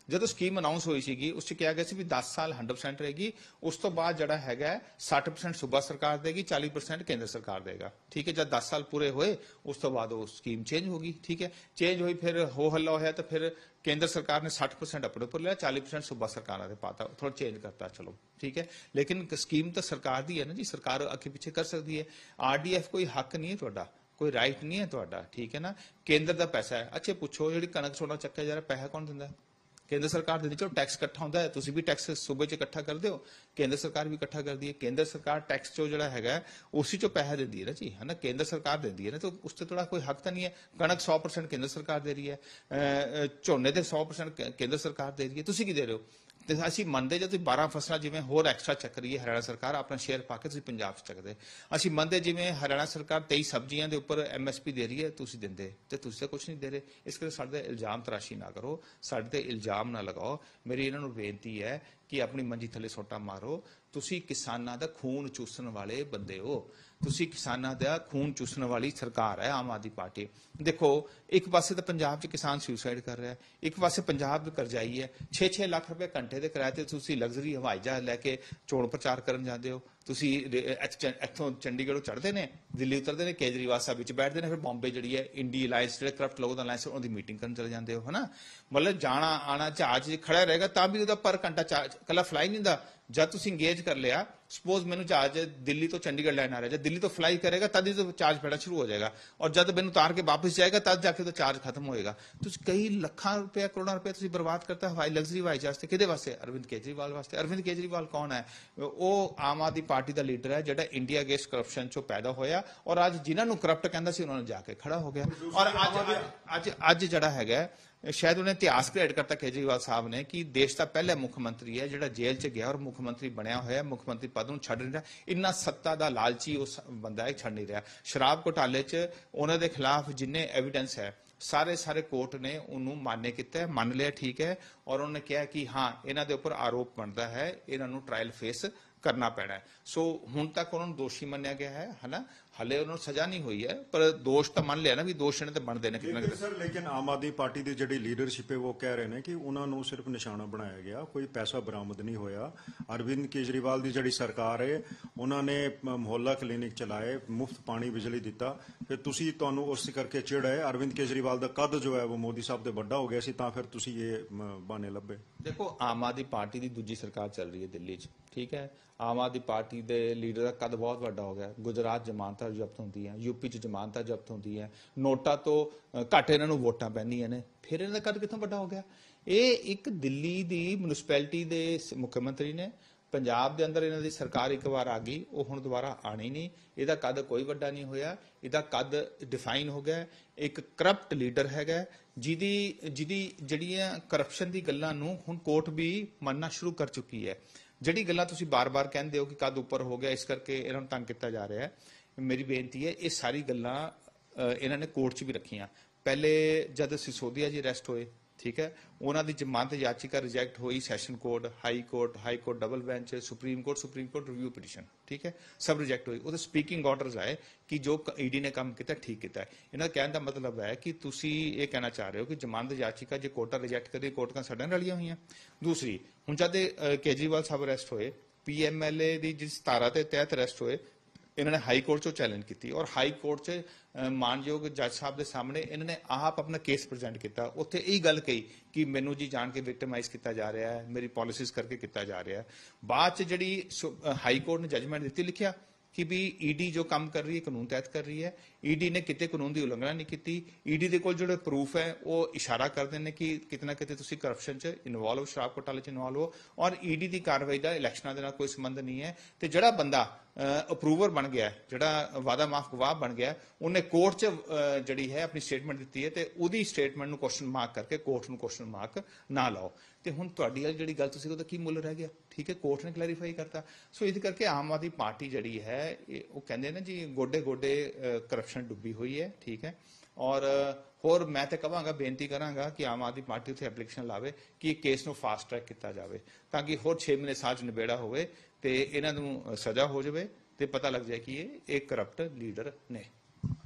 ਜਦੋਂ ਸਕੀਮ ਅਨਾਉਂਸ ਹੋਈ ਸੀਗੀ ਉਸ 'ਚ ਕਿਹਾ ਗਿਆ ਸੀ ਵੀ ਦਸ ਸਾਲ ਹੰਡਰਡ ਪਰਸੈਂਟ ਰਹੇਗੀ, ਉਸ ਤੋਂ ਬਾਅਦ ਜਿਹੜਾ ਹੈਗਾ ਸੱਠ ਪਰਸੈਂਟ ਸੂਬਾ ਸਰਕਾਰ ਦੇਗੀ, ਚਾਲੀ ਪਰਸੈਂਟ ਕੇਂਦਰ ਸਰਕਾਰ ਦੇਗਾ। ਠੀਕ ਹੈ, ਜਦ ਦਸ ਸਾਲ ਪੂਰੇ ਹੋਏ ਉਸ ਤੋਂ ਬਾਅਦ ਉਹ ਸਕੀਮ ਚੇਂਜ ਹੋ ਗਈ। ਠੀਕ ਹੈ, ਚੇਂਜ ਹੋਈ, ਫਿਰ ਹੋ ਹੱਲਾ ਹੋਇਆ ਤਾਂ ਫਿਰ ਕੇਂਦਰ ਸਰਕਾਰ ਨੇ ਸੱਠ ਪਰਸੈਂਟ ਆਪਣੇ ਉੱਪਰ ਲਿਆ, ਚਾਲੀ ਪਰਸੈਂਟ ਸੂਬਾ ਸਰਕਾਰਾਂ ਦੇ ਪਾਤਾ, ਥੋੜਾ ਚੇਂਜ ਕਰਤਾ। ਚਲੋ ਠੀਕ ਹੈ, ਲੇਕਿਨ ਸਕੀਮ ਤਾਂ ਸਰਕਾਰ ਦੀ ਹੈ ਨਾ ਜੀ, ਸਰਕਾਰ ਅੱਗੇ ਪਿੱਛੇ ਕਰ ਸਕਦੀ ਹੈ। ਆਰਡੀਐਫ ਕੋਈ ਹੱਕ ਨਹੀਂ ਹੈ ਤੁਹਾਡਾ, ਕੋਈ ਰਾਈਟ ਨਹੀਂ ਹੈ ਤੁਹਾਡਾ। ਠੀਕ ਹੈ ਨਾ, ਕੇਂਦਰ ਦਾ ਪੈਸਾ ਹੈ। ਅੱਛਾ ਪੁੱਛੋ, ਜਿਹੜੀ ਕਣਕ ਸੋਨਾ ਚੱਕਿਆ ਜਾ ਰਿਹਾ ਪੈਸਾ ਕੌਣ ਦਿੰਦਾ? ਕੇਂਦਰ ਸਰਕਾਰ ਦਿੰਦੀ। ਚਲੋ ਟੈਕਸ ਇਕੱਠਾ ਹੁੰਦਾ ਹੈ, ਤੁਸੀਂ ਵੀ ਟੈਕਸ ਸੂਬੇ 'ਚ ਇਕੱਠਾ ਕਰਦੇ ਹੋ, ਕੇਂਦਰ ਸਰਕਾਰ ਵੀ ਇਕੱਠਾ ਕਰਦੀ ਹੈ। ਕੇਂਦਰ ਸਰਕਾਰ ਟੈਕਸ 'ਚੋਂ ਜਿਹੜਾ ਹੈਗਾ ਉਸੇ 'ਚੋਂ ਪੈਸਾ ਦਿੰਦੀ ਹੈ ਨਾ ਜੀ, ਹੈ ਨਾ, ਕੇਂਦਰ ਸਰਕਾਰ ਦਿੰਦੀ ਹੈ ਨਾ, ਤਾਂ ਉਸ ਤੇ ਥੋੜਾ ਕੋਈ ਹੱਕ ਤਾਂ ਨਹੀਂ ਹੈ। ਕਣਕ ਸੌ ਪਰਸੈਂਟ ਕੇਂਦਰ ਸਰਕਾਰ ਦੇ ਰਹੀ ਹੈ, ਝੋਨੇ ਦੇ ਸੌ ਪਰਸੈਂਟ ਕੇਂਦਰ ਸਰਕਾਰ ਦੇ ਰਹੀ ਹੈ, ਤੁਸੀਂ ਕੀ ਦੇ ਰਹੇ ਹੋ? ਤੇ ਅਸੀਂ ਮੰਨਦੇ ਜੇ ਤੁਸੀਂ ਬਾਰਾਂ ਫਸਲਾਂ ਜਿਵੇਂ ਹੋਰ ਐਕਸਟਰਾ ਚੱਕ ਰਹੀ ਹੈ ਹਰਿਆਣਾ ਸਰਕਾਰ, ਆਪਣਾ ਸ਼ੇਅਰ ਪਾ ਕੇ ਤੁਸੀਂ ਪੰਜਾਬ 'ਚ ਚੱਕਦੇ। ਅਸੀਂ ਮੰਨਦੇ ਜਿਵੇਂ ਹਰਿਆਣਾ ਸਰਕਾਰ ਤੇਈ ਸਬਜ਼ੀਆਂ ਦੇ ਉੱਪਰ ਐਮਐਸਪੀ ਦੇ ਰਹੀ ਹੈ, ਤੁਸੀਂ ਦਿੰਦੇ, ਤੇ ਤੁਸੀਂ ਤਾਂ ਕੁਝ ਨਹੀਂ ਦੇ ਰਹੇ। ਇਸ ਕਰਕੇ ਸਾਡੇ ਤੇ ਇਲਜ਼ਾਮ ਤਰਾਸ਼ੀ ਨਾ ਕਰੋ, ਸਾਡੇ ਤੇ ਇਲਜ਼ਾਮ ਨਾ ਲਗਾਓ। ਮੇਰੀ ਇਹਨਾਂ ਨੂੰ ਬੇਨਤੀ ਹੈ ਕਿ ਆਪਣੀ ਮੰਜੀ ਥੱਲੇ ਸੋਟਾ ਮਾਰੋ। ਤੁਸੀਂ ਕਿਸਾਨਾਂ ਦਾ ਖੂਨ ਚੂਸਣ ਵਾਲੇ ਬੰਦੇ ਹੋ, ਤੁਸੀਂ ਕਿਸਾਨਾਂ ਦਾ ਖੂਨ ਚੂਸਣ ਵਾਲੀ ਸਰਕਾਰ ਹੈ ਆਮ ਆਦਮੀ ਪਾਰਟੀ। ਦੇਖੋ, ਇੱਕ ਪਾਸੇ ਤਾਂ ਪੰਜਾਬ 'ਚ ਕਿਸਾਨ ਸੁਸਾਈਡ ਕਰ ਰਿਹਾ, ਇੱਕ ਪਾਸੇ ਪੰਜਾਬ ਕਰਜ਼ਾਈ ਹੈ। ਛੇ ਛੇ ਲੱਖ ਰੁਪਏ ਘੰਟੇ ਦੇ ਕਿਰਾਏ ਤੇ ਤੁਸੀਂ ਲਗਜ਼ਰੀ ਹਵਾਈ ਜਹਾਜ਼ ਲੈ ਕੇ ਚੋਣ ਪ੍ਰਚਾਰ ਕਰਨ ਜਾਂਦੇ ਹੋ। ਤੁਸੀਂ ਇੱਥੋਂ ਚੰਡੀਗੜ੍ਹੋਂ ਚੜ੍ਹਦੇ ਨੇ, ਦਿੱਲੀ ਉਤਰਦੇ ਨੇ, ਕੇਜਰੀਵਾਲ ਸਾਹਿਬ ਵਿੱਚ ਬੈਠਦੇ ਨੇ, ਫਿਰ ਬੰਬੇ ਜਿਹੜੀ ਹੈ ਇੰਡੀ ਅਲਾਇੰਸ, ਜਿਹੜੇ ਕਰਪਟ ਲੋਕ ਦਾ ਅਲਾਇੰਸ, ਉਹਦੀ ਮੀਟਿੰਗ ਕਰਨ ਚਲੇ ਜਾਂਦੇ ਹੋ, ਹੈ ਨਾ। ਮਤਲਬ ਜਾਣਾ ਆਣਾ ਜਹਾਜ਼ ਖੜਾ ਰਹੇਗਾ ਤਾਂ ਵੀ ਉਹਦਾ ਪਰ ਘੰਟਾ ਇਕੱਲਾ ਫਲਾਈ ਨਹੀਂ ਹੁੰਦਾ। ਜਦ ਤੁਸੀਂ ਇੰਗੇਜ ਕਰ ਲਿਆ, ਸਪੋਜ਼ ਮੈਨੂੰ ਜਹਾਜ਼ ਦਿੱਲੀ ਤੋਂ ਚੰਡੀਗੜ੍ਹ ਲੈਣ ਆ ਰਿਹਾ, ਜਦ ਦਿੱਲੀ ਤੋਂ ਫਲਾਈ ਕਰੇਗਾ ਤਦ ਹੀ ਤੋਂ ਚਾਰਜ ਪੈਣਾ ਸ਼ੁਰੂ ਹੋ ਜਾਏਗਾ, ਔਰ ਜਦ ਮੈਨੂੰ ਉਤਾਰ ਕੇ ਵਾਪਸ ਜਾਏਗਾ ਤਦ ਜਾ ਕੇ ਉਹਦਾ ਚਾਰਜ ਖਤਮ ਹੋਏਗਾ। ਤੁਸੀਂ ਕਈ ਲੱਖਾਂ ਰੁਪਏ ਕਰੋੜਾਂ ਰੁਪਏ ਤੁਸੀਂ ਬਰਬਾਦ ਕਰਤਾ ਹਵਾਈ ਲਗਜ਼ਰੀ ਹਵਾਈ ਜਹਾਜ਼ ਤੇ। ਕਿਹਦੇ ਵਾਸਤੇ? ਅਰਵਿੰਦ ਕੇਜਰੀਵਾਲ ਵਾਸਤੇ। ਅਰਵਿੰਦ ਕੇਜਰੀਵਾਲ ਕੌਣ ਹੈ? ਉਹ ਆਮ ਆਦਮੀ ਪਾਰਟੀ ਦਾ ਲੀਡਰ ਹੈ ਜਿਹੜਾ ਇੰਡੀਆ ਅਗੇਂਸਟ ਕਰਪਸ਼ਨ ਚੋਂ ਪੈਦਾ ਹੋਇਆ, ਔਰ ਅੱਜ ਜਿਨ੍ਹਾਂ ਨੂੰ ਕਰਪਟ ਕਹਿੰਦਾ ਸੀ ਉਹਨਾਂ ਨੂੰ ਜਾ ਕੇ ਖੜਾ ਹੋ ਗਿਆ। ਔਰ ਅੱਜ ਅੱਜ ਅੱਜ ਜਿਹੜਾ ਹੈਗਾ ਸ਼ਾਇਦ ਉਹਨੇ ਇਤਿਹਾਸ ਕ੍ਰੀਏਟ ਕਰਤਾ ਕੇਜਰੀਵਾਲ ਸਾਹਿਬ ਨੇ ਕਿ ਦੇਸ਼ ਦਾ ਪਹਿਲਾ ਮੁੱਖ ਮੰਤਰੀ ਹੈ ਜਿਹੜਾ ਜੇਲ੍ਹ 'ਚ ਗਿਆ ਔਰ ਮੁੱਖ ਮੰਤਰੀ ਬਣਿਆ ਹੋਇਆ, ਮੁੱਖ ਮੰਤਰੀ ਪਦ ਨੂੰ ਛੱਡ ਨਹੀਂ ਰਿਹਾ। ਇੰਨਾ ਸੱਤਾ ਦਾ ਲਾਲਚੀ ਉਸ ਬੰਦਾ ਹੈ, ਛੱਡ ਨਹੀਂ ਰਿਹਾ। ਸ਼ਰਾਬ ਘੁਟਾਲੇ 'ਚ ਉਹਨਾਂ ਦੇ ਖਿਲਾਫ ਜਿੰਨੇ ਐਵੀਡੈਂਸ ਹੈ ਸਾਰੇ ਸਾਰੇ ਕੋਰਟ ਨੇ ਉਹਨੂੰ ਮਾਨਯ ਕੀਤਾ, ਮੰਨ ਲਿਆ, ਠੀਕ ਹੈ, ਔਰ ਉਹਨੇ ਕਿਹਾ ਕਿ ਹਾਂ ਇਹਨਾਂ ਦੇ ਉੱਪਰ ਆਰੋਪ ਬਣਦਾ ਹੈ, ਇਹਨਾਂ ਨੂੰ ਟ੍ਰਾਇਲ ਫੇਸ ਕਰਨਾ ਪੈਣਾ। ਸੋ ਹੁਣ ਤੱਕ ਉਹਨਾਂ ਨੂੰ ਦੋਸ਼ੀ ਮੰਨਿਆ ਗਿਆ ਹੈ, ਹਨਾ, ਹਲੇ ਉਹਨਾਂ ਨੂੰ ਸਜ਼ਾ ਨਹੀਂ ਹੋਈ ਹੈ, ਪਰ ਦੋਸ਼ ਤਾਂ ਮੰਨ ਲਿਆ ਨਾ ਵੀ ਦੋਸ਼ ਇਹਨਾਂ ਤੇ ਬਣਦੇ ਨੇ ਕਿਤੇ ਨਾ ਕਿਤੇ। ਸਰ ਲੇਕਿਨ ਆਮ ਆਦਮੀ ਪਾਰਟੀ ਦੀ ਜਿਹੜੀ ਲੀਡਰਸ਼ਿਪ ਹੈ ਉਹ ਕਹਿ ਰਹੇ ਨੇ ਕਿ ਉਹਨਾਂ ਨੂੰ ਸਿਰਫ ਨਿਸ਼ਾਨਾ ਬਣਾਇਆ ਗਿਆ, ਕੋਈ ਪੈਸਾ ਬਰਾਮਦ ਨਹੀਂ ਹੋਇਆ। ਅਰਵਿੰਦ ਕੇਜਰੀਵਾਲ ਦੀ ਜਿਹੜੀ ਸਰਕਾਰ ਹੈ ਉਹਨਾਂ ਨੇ ਮੁਹੱਲਾ ਕਲੀਨਿਕ ਚਲਾਏ, ਮੁਫਤ ਪਾਣੀ ਬਿਜਲੀ ਦਿੱਤਾ, ਫਿਰ ਤੁਸੀਂ ਤੁਹਾਨੂੰ ਉਸ ਕਰਕੇ ਚਿੜ ਹੈ। ਅਰਵਿੰਦ ਕੇਜਰੀਵਾਲ ਦਾ ਕੱਦ ਜੋ ਹੈ ਉਹ ਮੋਦੀ ਸਾਹਿਬ ਦੇ ਵੱਡਾ ਹੋ ਗਿਆ ਸੀ, ਤਾਂ ਫਿਰ ਤੁਸੀਂ ਇਹ ਬਹਾਨੇ ਲੱਭੇ। ਦੇਖੋ, ਆਮ ਆਦਮੀ ਪਾਰਟੀ ਦੀ ਦੂਜੀ ਸਰਕਾਰ ਚੱਲ ਰਹੀ ਹੈ ਦਿੱਲੀ 'ਚ, ਠੀਕ ਹੈ। ਆਮ ਆਦਮੀ ਪਾਰਟੀ ਦੇ ਲੀਡਰ ਦਾ ਕੱਦ ਬਹੁਤ ਵੱਡਾ ਹੋ ਗਿਆ। ਗੁਜਰਾਤ ਜ਼ਮਾਨਤਾਂ ਜ਼ਬਤ ਹੁੰਦੀਆਂ, ਯੂਪੀ 'ਚ ਜ਼ਮਾਨਤਾਂ ਜ਼ਬਤ ਹੁੰਦੀਆਂ, ਨੋਟਾਂ ਤੋਂ ਘੱਟ ਇਹਨਾਂ ਨੂੰ ਵੋਟਾਂ ਪੈਂਦੀਆਂ ਨੇ, ਫਿਰ ਇਹਨਾਂ ਦਾ ਕੱਦ ਕਿੱਥੋਂ ਵੱਡਾ ਹੋ ਗਿਆ? ਇਹ ਇੱਕ ਦਿੱਲੀ ਦੀ ਮਿਊਨਿਸਪੈਲਿਟੀ ਦੇ ਮੁੱਖ ਮੰਤਰੀ ਨੇ, ਪੰਜਾਬ ਦੇ ਅੰਦਰ ਇਹਨਾਂ ਦੀ ਸਰਕਾਰ ਇੱਕ ਵਾਰ ਆ ਗਈ, ਉਹ ਹੁਣ ਦੁਬਾਰਾ ਆਣੀ ਨਹੀਂ। ਇਹਦਾ ਕੱਦ ਕੋਈ ਵੱਡਾ ਨਹੀਂ ਹੋਇਆ, ਇਹਦਾ ਕੱਦ ਡਿਫਾਈਨ ਹੋ ਗਿਆ। ਇੱਕ ਕਰਪਟ ਲੀਡਰ ਹੈਗਾ ਜਿਹਦੀ ਜਿਹਦੀ ਜਿਹੜੀਆਂ ਕਰਪਸ਼ਨ ਦੀ ਗੱਲਾਂ ਨੂੰ ਹੁਣ ਕੋਰਟ ਵੀ ਮੰਨਣਾ ਸ਼ੁਰੂ ਕਰ ਚੁੱਕੀ ਹੈ। ਜਿਹੜੀ ਗੱਲਾਂ ਤੁਸੀਂ ਬਾਰ-ਬਾਰ ਕਹਿੰਦੇ ਹੋ ਕਿ ਕੱਦ ਉੱਪਰ ਹੋ ਗਿਆ ਇਸ ਕਰਕੇ ਇਹਨਾਂ ਨੂੰ ਤੰਗ ਕੀਤਾ ਜਾ ਰਿਹਾ ਹੈ, ਮੇਰੀ ਬੇਨਤੀ ਹੈ ਇਹ ਸਾਰੀ ਗੱਲਾਂ ਇਹਨਾਂ ਨੇ ਕੋਰਟ 'ਚ ਵੀ ਰੱਖੀਆਂ। ਪਹਿਲੇ ਜਦ ਸਿਸੋਦੀਆ ਜੀ ਅਰੈਸਟ ਹੋਏ, ਠੀਕ ਹੈ, ਉਹਨਾਂ ਦੀ ਜ਼ਮਾਨਤ ਯਾਚਿਕਾ ਰਿਜੈਕਟ ਹੋਈ, session court, high court, high court double bench, supreme court, supreme court review petition, ਠੀਕ ਹੈ, ਸਭ ਰਿਜੈਕਟ ਹੋਈ। ਉਹਦੇ ਸਪੀਕਿੰਗ ਆਰਡਰਸ ਆਏ ਕਿ ਜੋ ਈਡੀ ਨੇ ਕੰਮ ਕੀਤਾ ਠੀਕ ਕੀਤਾ। ਇਹਨਾਂ ਦਾ ਕਹਿਣ ਦਾ ਮਤਲਬ ਹੈ ਕਿ ਤੁਸੀਂ ਇਹ ਕਹਿਣਾ ਚਾਹ ਰਹੇ ਹੋ ਕਿ ਜ਼ਮਾਨਤ ਯਾਚਿਕਾ ਜੇ ਕੋਰਟਾਂ ਰਿਜੈਕਟ ਕਰੀ, ਕੋਰਟਾਂ ਸਾਡੇ ਨਾਲ ਰਲੀਆਂ ਹੋਈਆਂ। ਦੂਸਰੀ, ਹੁਣ ਜਦ ਕੇਜਰੀਵਾਲ ਸਾਹਿਬ ਅਰੈਸਟ ਹੋਏ, ਪੀ ਐਮ ਐਲ ਏ ਦੀ ਜਿਸ ਧਾਰਾ ਦੇ ਤਹਿਤ ਅਰੈਸਟ ਹੋਏ, ਇਹਨਾਂ ਨੇ ਹਾਈ ਕੋਰਟ 'ਚੋਂ ਚੈਲੰਜ ਕੀਤੀ ਔਰ ਹਾਈ ਕੋਰਟ 'ਚ ਮਾਨਯੋਗ ਜੱਜ ਸਾਹਿਬ ਦੇ ਸਾਹਮਣੇ ਇਹਨਾਂ ਨੇ ਆਪ ਆਪਣਾ ਕੇਸ ਪ੍ਰੈਜ਼ੈਂਟ ਕੀਤਾ। ਉੱਥੇ ਇਹ ਗੱਲ ਕਹੀ ਕਿ ਮੈਨੂੰ ਜੀ ਜਾਣ ਕੇ ਵਿਕਟਮਾਈਜ਼ ਕੀਤਾ ਜਾ ਰਿਹਾ ਹੈ, ਮੇਰੀ ਪਾਲਿਸੀਜ਼ ਕਰਕੇ ਕੀਤਾ ਜਾ ਰਿਹਾ ਹੈ। ਬਾਅਦ 'ਚ ਜਿਹੜੀ ਹਾਈ ਕੋਰਟ ਨੇ ਜਜਮੈਂਟ ਦਿੱਤੀ, ਲਿਖਿਆ ਕਿ ਵੀ ਈਡੀ ਜੋ ਕੰਮ ਕਰ ਰਹੀ ਹੈ ਕਾਨੂੰਨ ਤਹਿਤ ਕਰ ਰਹੀ ਹੈ, ਈਡੀ ਨੇ ਕਿਤੇ ਕਾਨੂੰਨ ਦੀ ਉਲੰਘਣਾ ਨਹੀਂ ਕੀਤੀ। ਈਡੀ ਦੇ ਕੋਲ ਜਿਹੜੇ ਪ੍ਰੂਫ ਹੈ ਉਹ ਇਸ਼ਾਰਾ ਕਰਦੇ ਨੇ ਕਿ ਕਿਤੇ ਨਾ ਕਿਤੇ ਤੁਸੀਂ ਕਰਪਸ਼ਨ 'ਚ ਇਨਵੋਲਵ ਹੋ, ਸ਼ਰਾਬ ਘੁਟਾਲੇ 'ਚ ਇਨਵੋਲਵ ਹੋ, ਔਰ ਈਡੀ ਦੀ ਕਾਰਵਾਈ ਦਾ ਇਲੈਕਸ਼ਨਾਂ ਦੇ ਨਾਲ ਕੋਈ ਸੰਬੰਧ ਨਹੀਂ ਹੈ। ਤੇ ਜਿਹੜਾ ਬੰਦਾ ਅਪਰੂਵਰ ਬਣ ਗਿਆ, ਜਿਹੜਾ ਵਾਦਾ ਮਾਫ ਗਵਾਹ ਬਣ ਗਿਆ, ਉਹਨੇ ਕੋਰਟ 'ਚ ਜਿਹੜੀ ਹੈ ਆਪਣੀ ਸਟੇਟਮੈਂਟ ਦਿੱਤੀ ਹੈ ਤੇ ਉਹਦੀ ਸਟੇਟਮੈਂਟ ਨੂੰ ਕੁਐਸਚਨ ਮਾਰਕ ਕਰਕੇ ਕੋਰਟ ਨੂੰ ਕੁਐਸਚਨ ਮਾਰਕ ਨਾ ਲਾਓ। ਤੇ ਹੁਣ ਤੁਹਾਡੀ ਜਿਹੜੀ ਗੱਲ ਤੁਸੀਂ ਉਹਦਾ ਕੀ ਮੁੱਲ ਰਹਿ ਗਿਆ? ਠੀਕ ਹੈ, ਕੋਰਟ ਨੇ ਕਲੈਰੀਫਾਈ ਕਰਤਾ। ਸੋ ਇਸ ਕਰਕੇ ਆਮ ਆਦਮੀ ਪਾਰਟੀ ਜਿਹੜੀ ਹੈ ਉਹ ਕਹਿੰਦੇ ਨੇ ਜੀ ਗੋਡੇ ਗੋਡੇ ਕਰਪਸ਼ਨ ਡੁੱਬੀ ਹੋਈ ਹੈ, ਠੀਕ ਹੈ। ਔਰ ਹੋਰ ਮੈਂ ਤਾਂ ਕਹਾਂਗਾ, ਬੇਨਤੀ ਕਰਾਂਗਾ ਕਿ ਆਮ ਆਦਮੀ ਪਾਰਟੀ ਉੱਥੇ ਐਪਲੀਕੇਸ਼ਨ ਲਾਵੇ ਕਿ ਇਹ ਕੇਸ ਨੂੰ ਫਾਸਟ ਟਰੈਕ ਕੀਤਾ ਜਾਵੇ ਤਾਂ ਕਿ ਹੋਰ ਛੇ ਮਹੀਨੇ ਸਾਲ 'ਚ ਨਿਬੇੜਾ ਹੋਵੇ ਤੇ ਇਹਨਾਂ ਨੂੰ ਸਜ਼ਾ ਹੋ ਜਾਵੇ ਤੇ ਪਤਾ ਲੱਗ ਜਾਏ ਕਿ ਇਹ ਇੱਕ ਕਰਪਟ ਲੀਡਰ ਨੇ।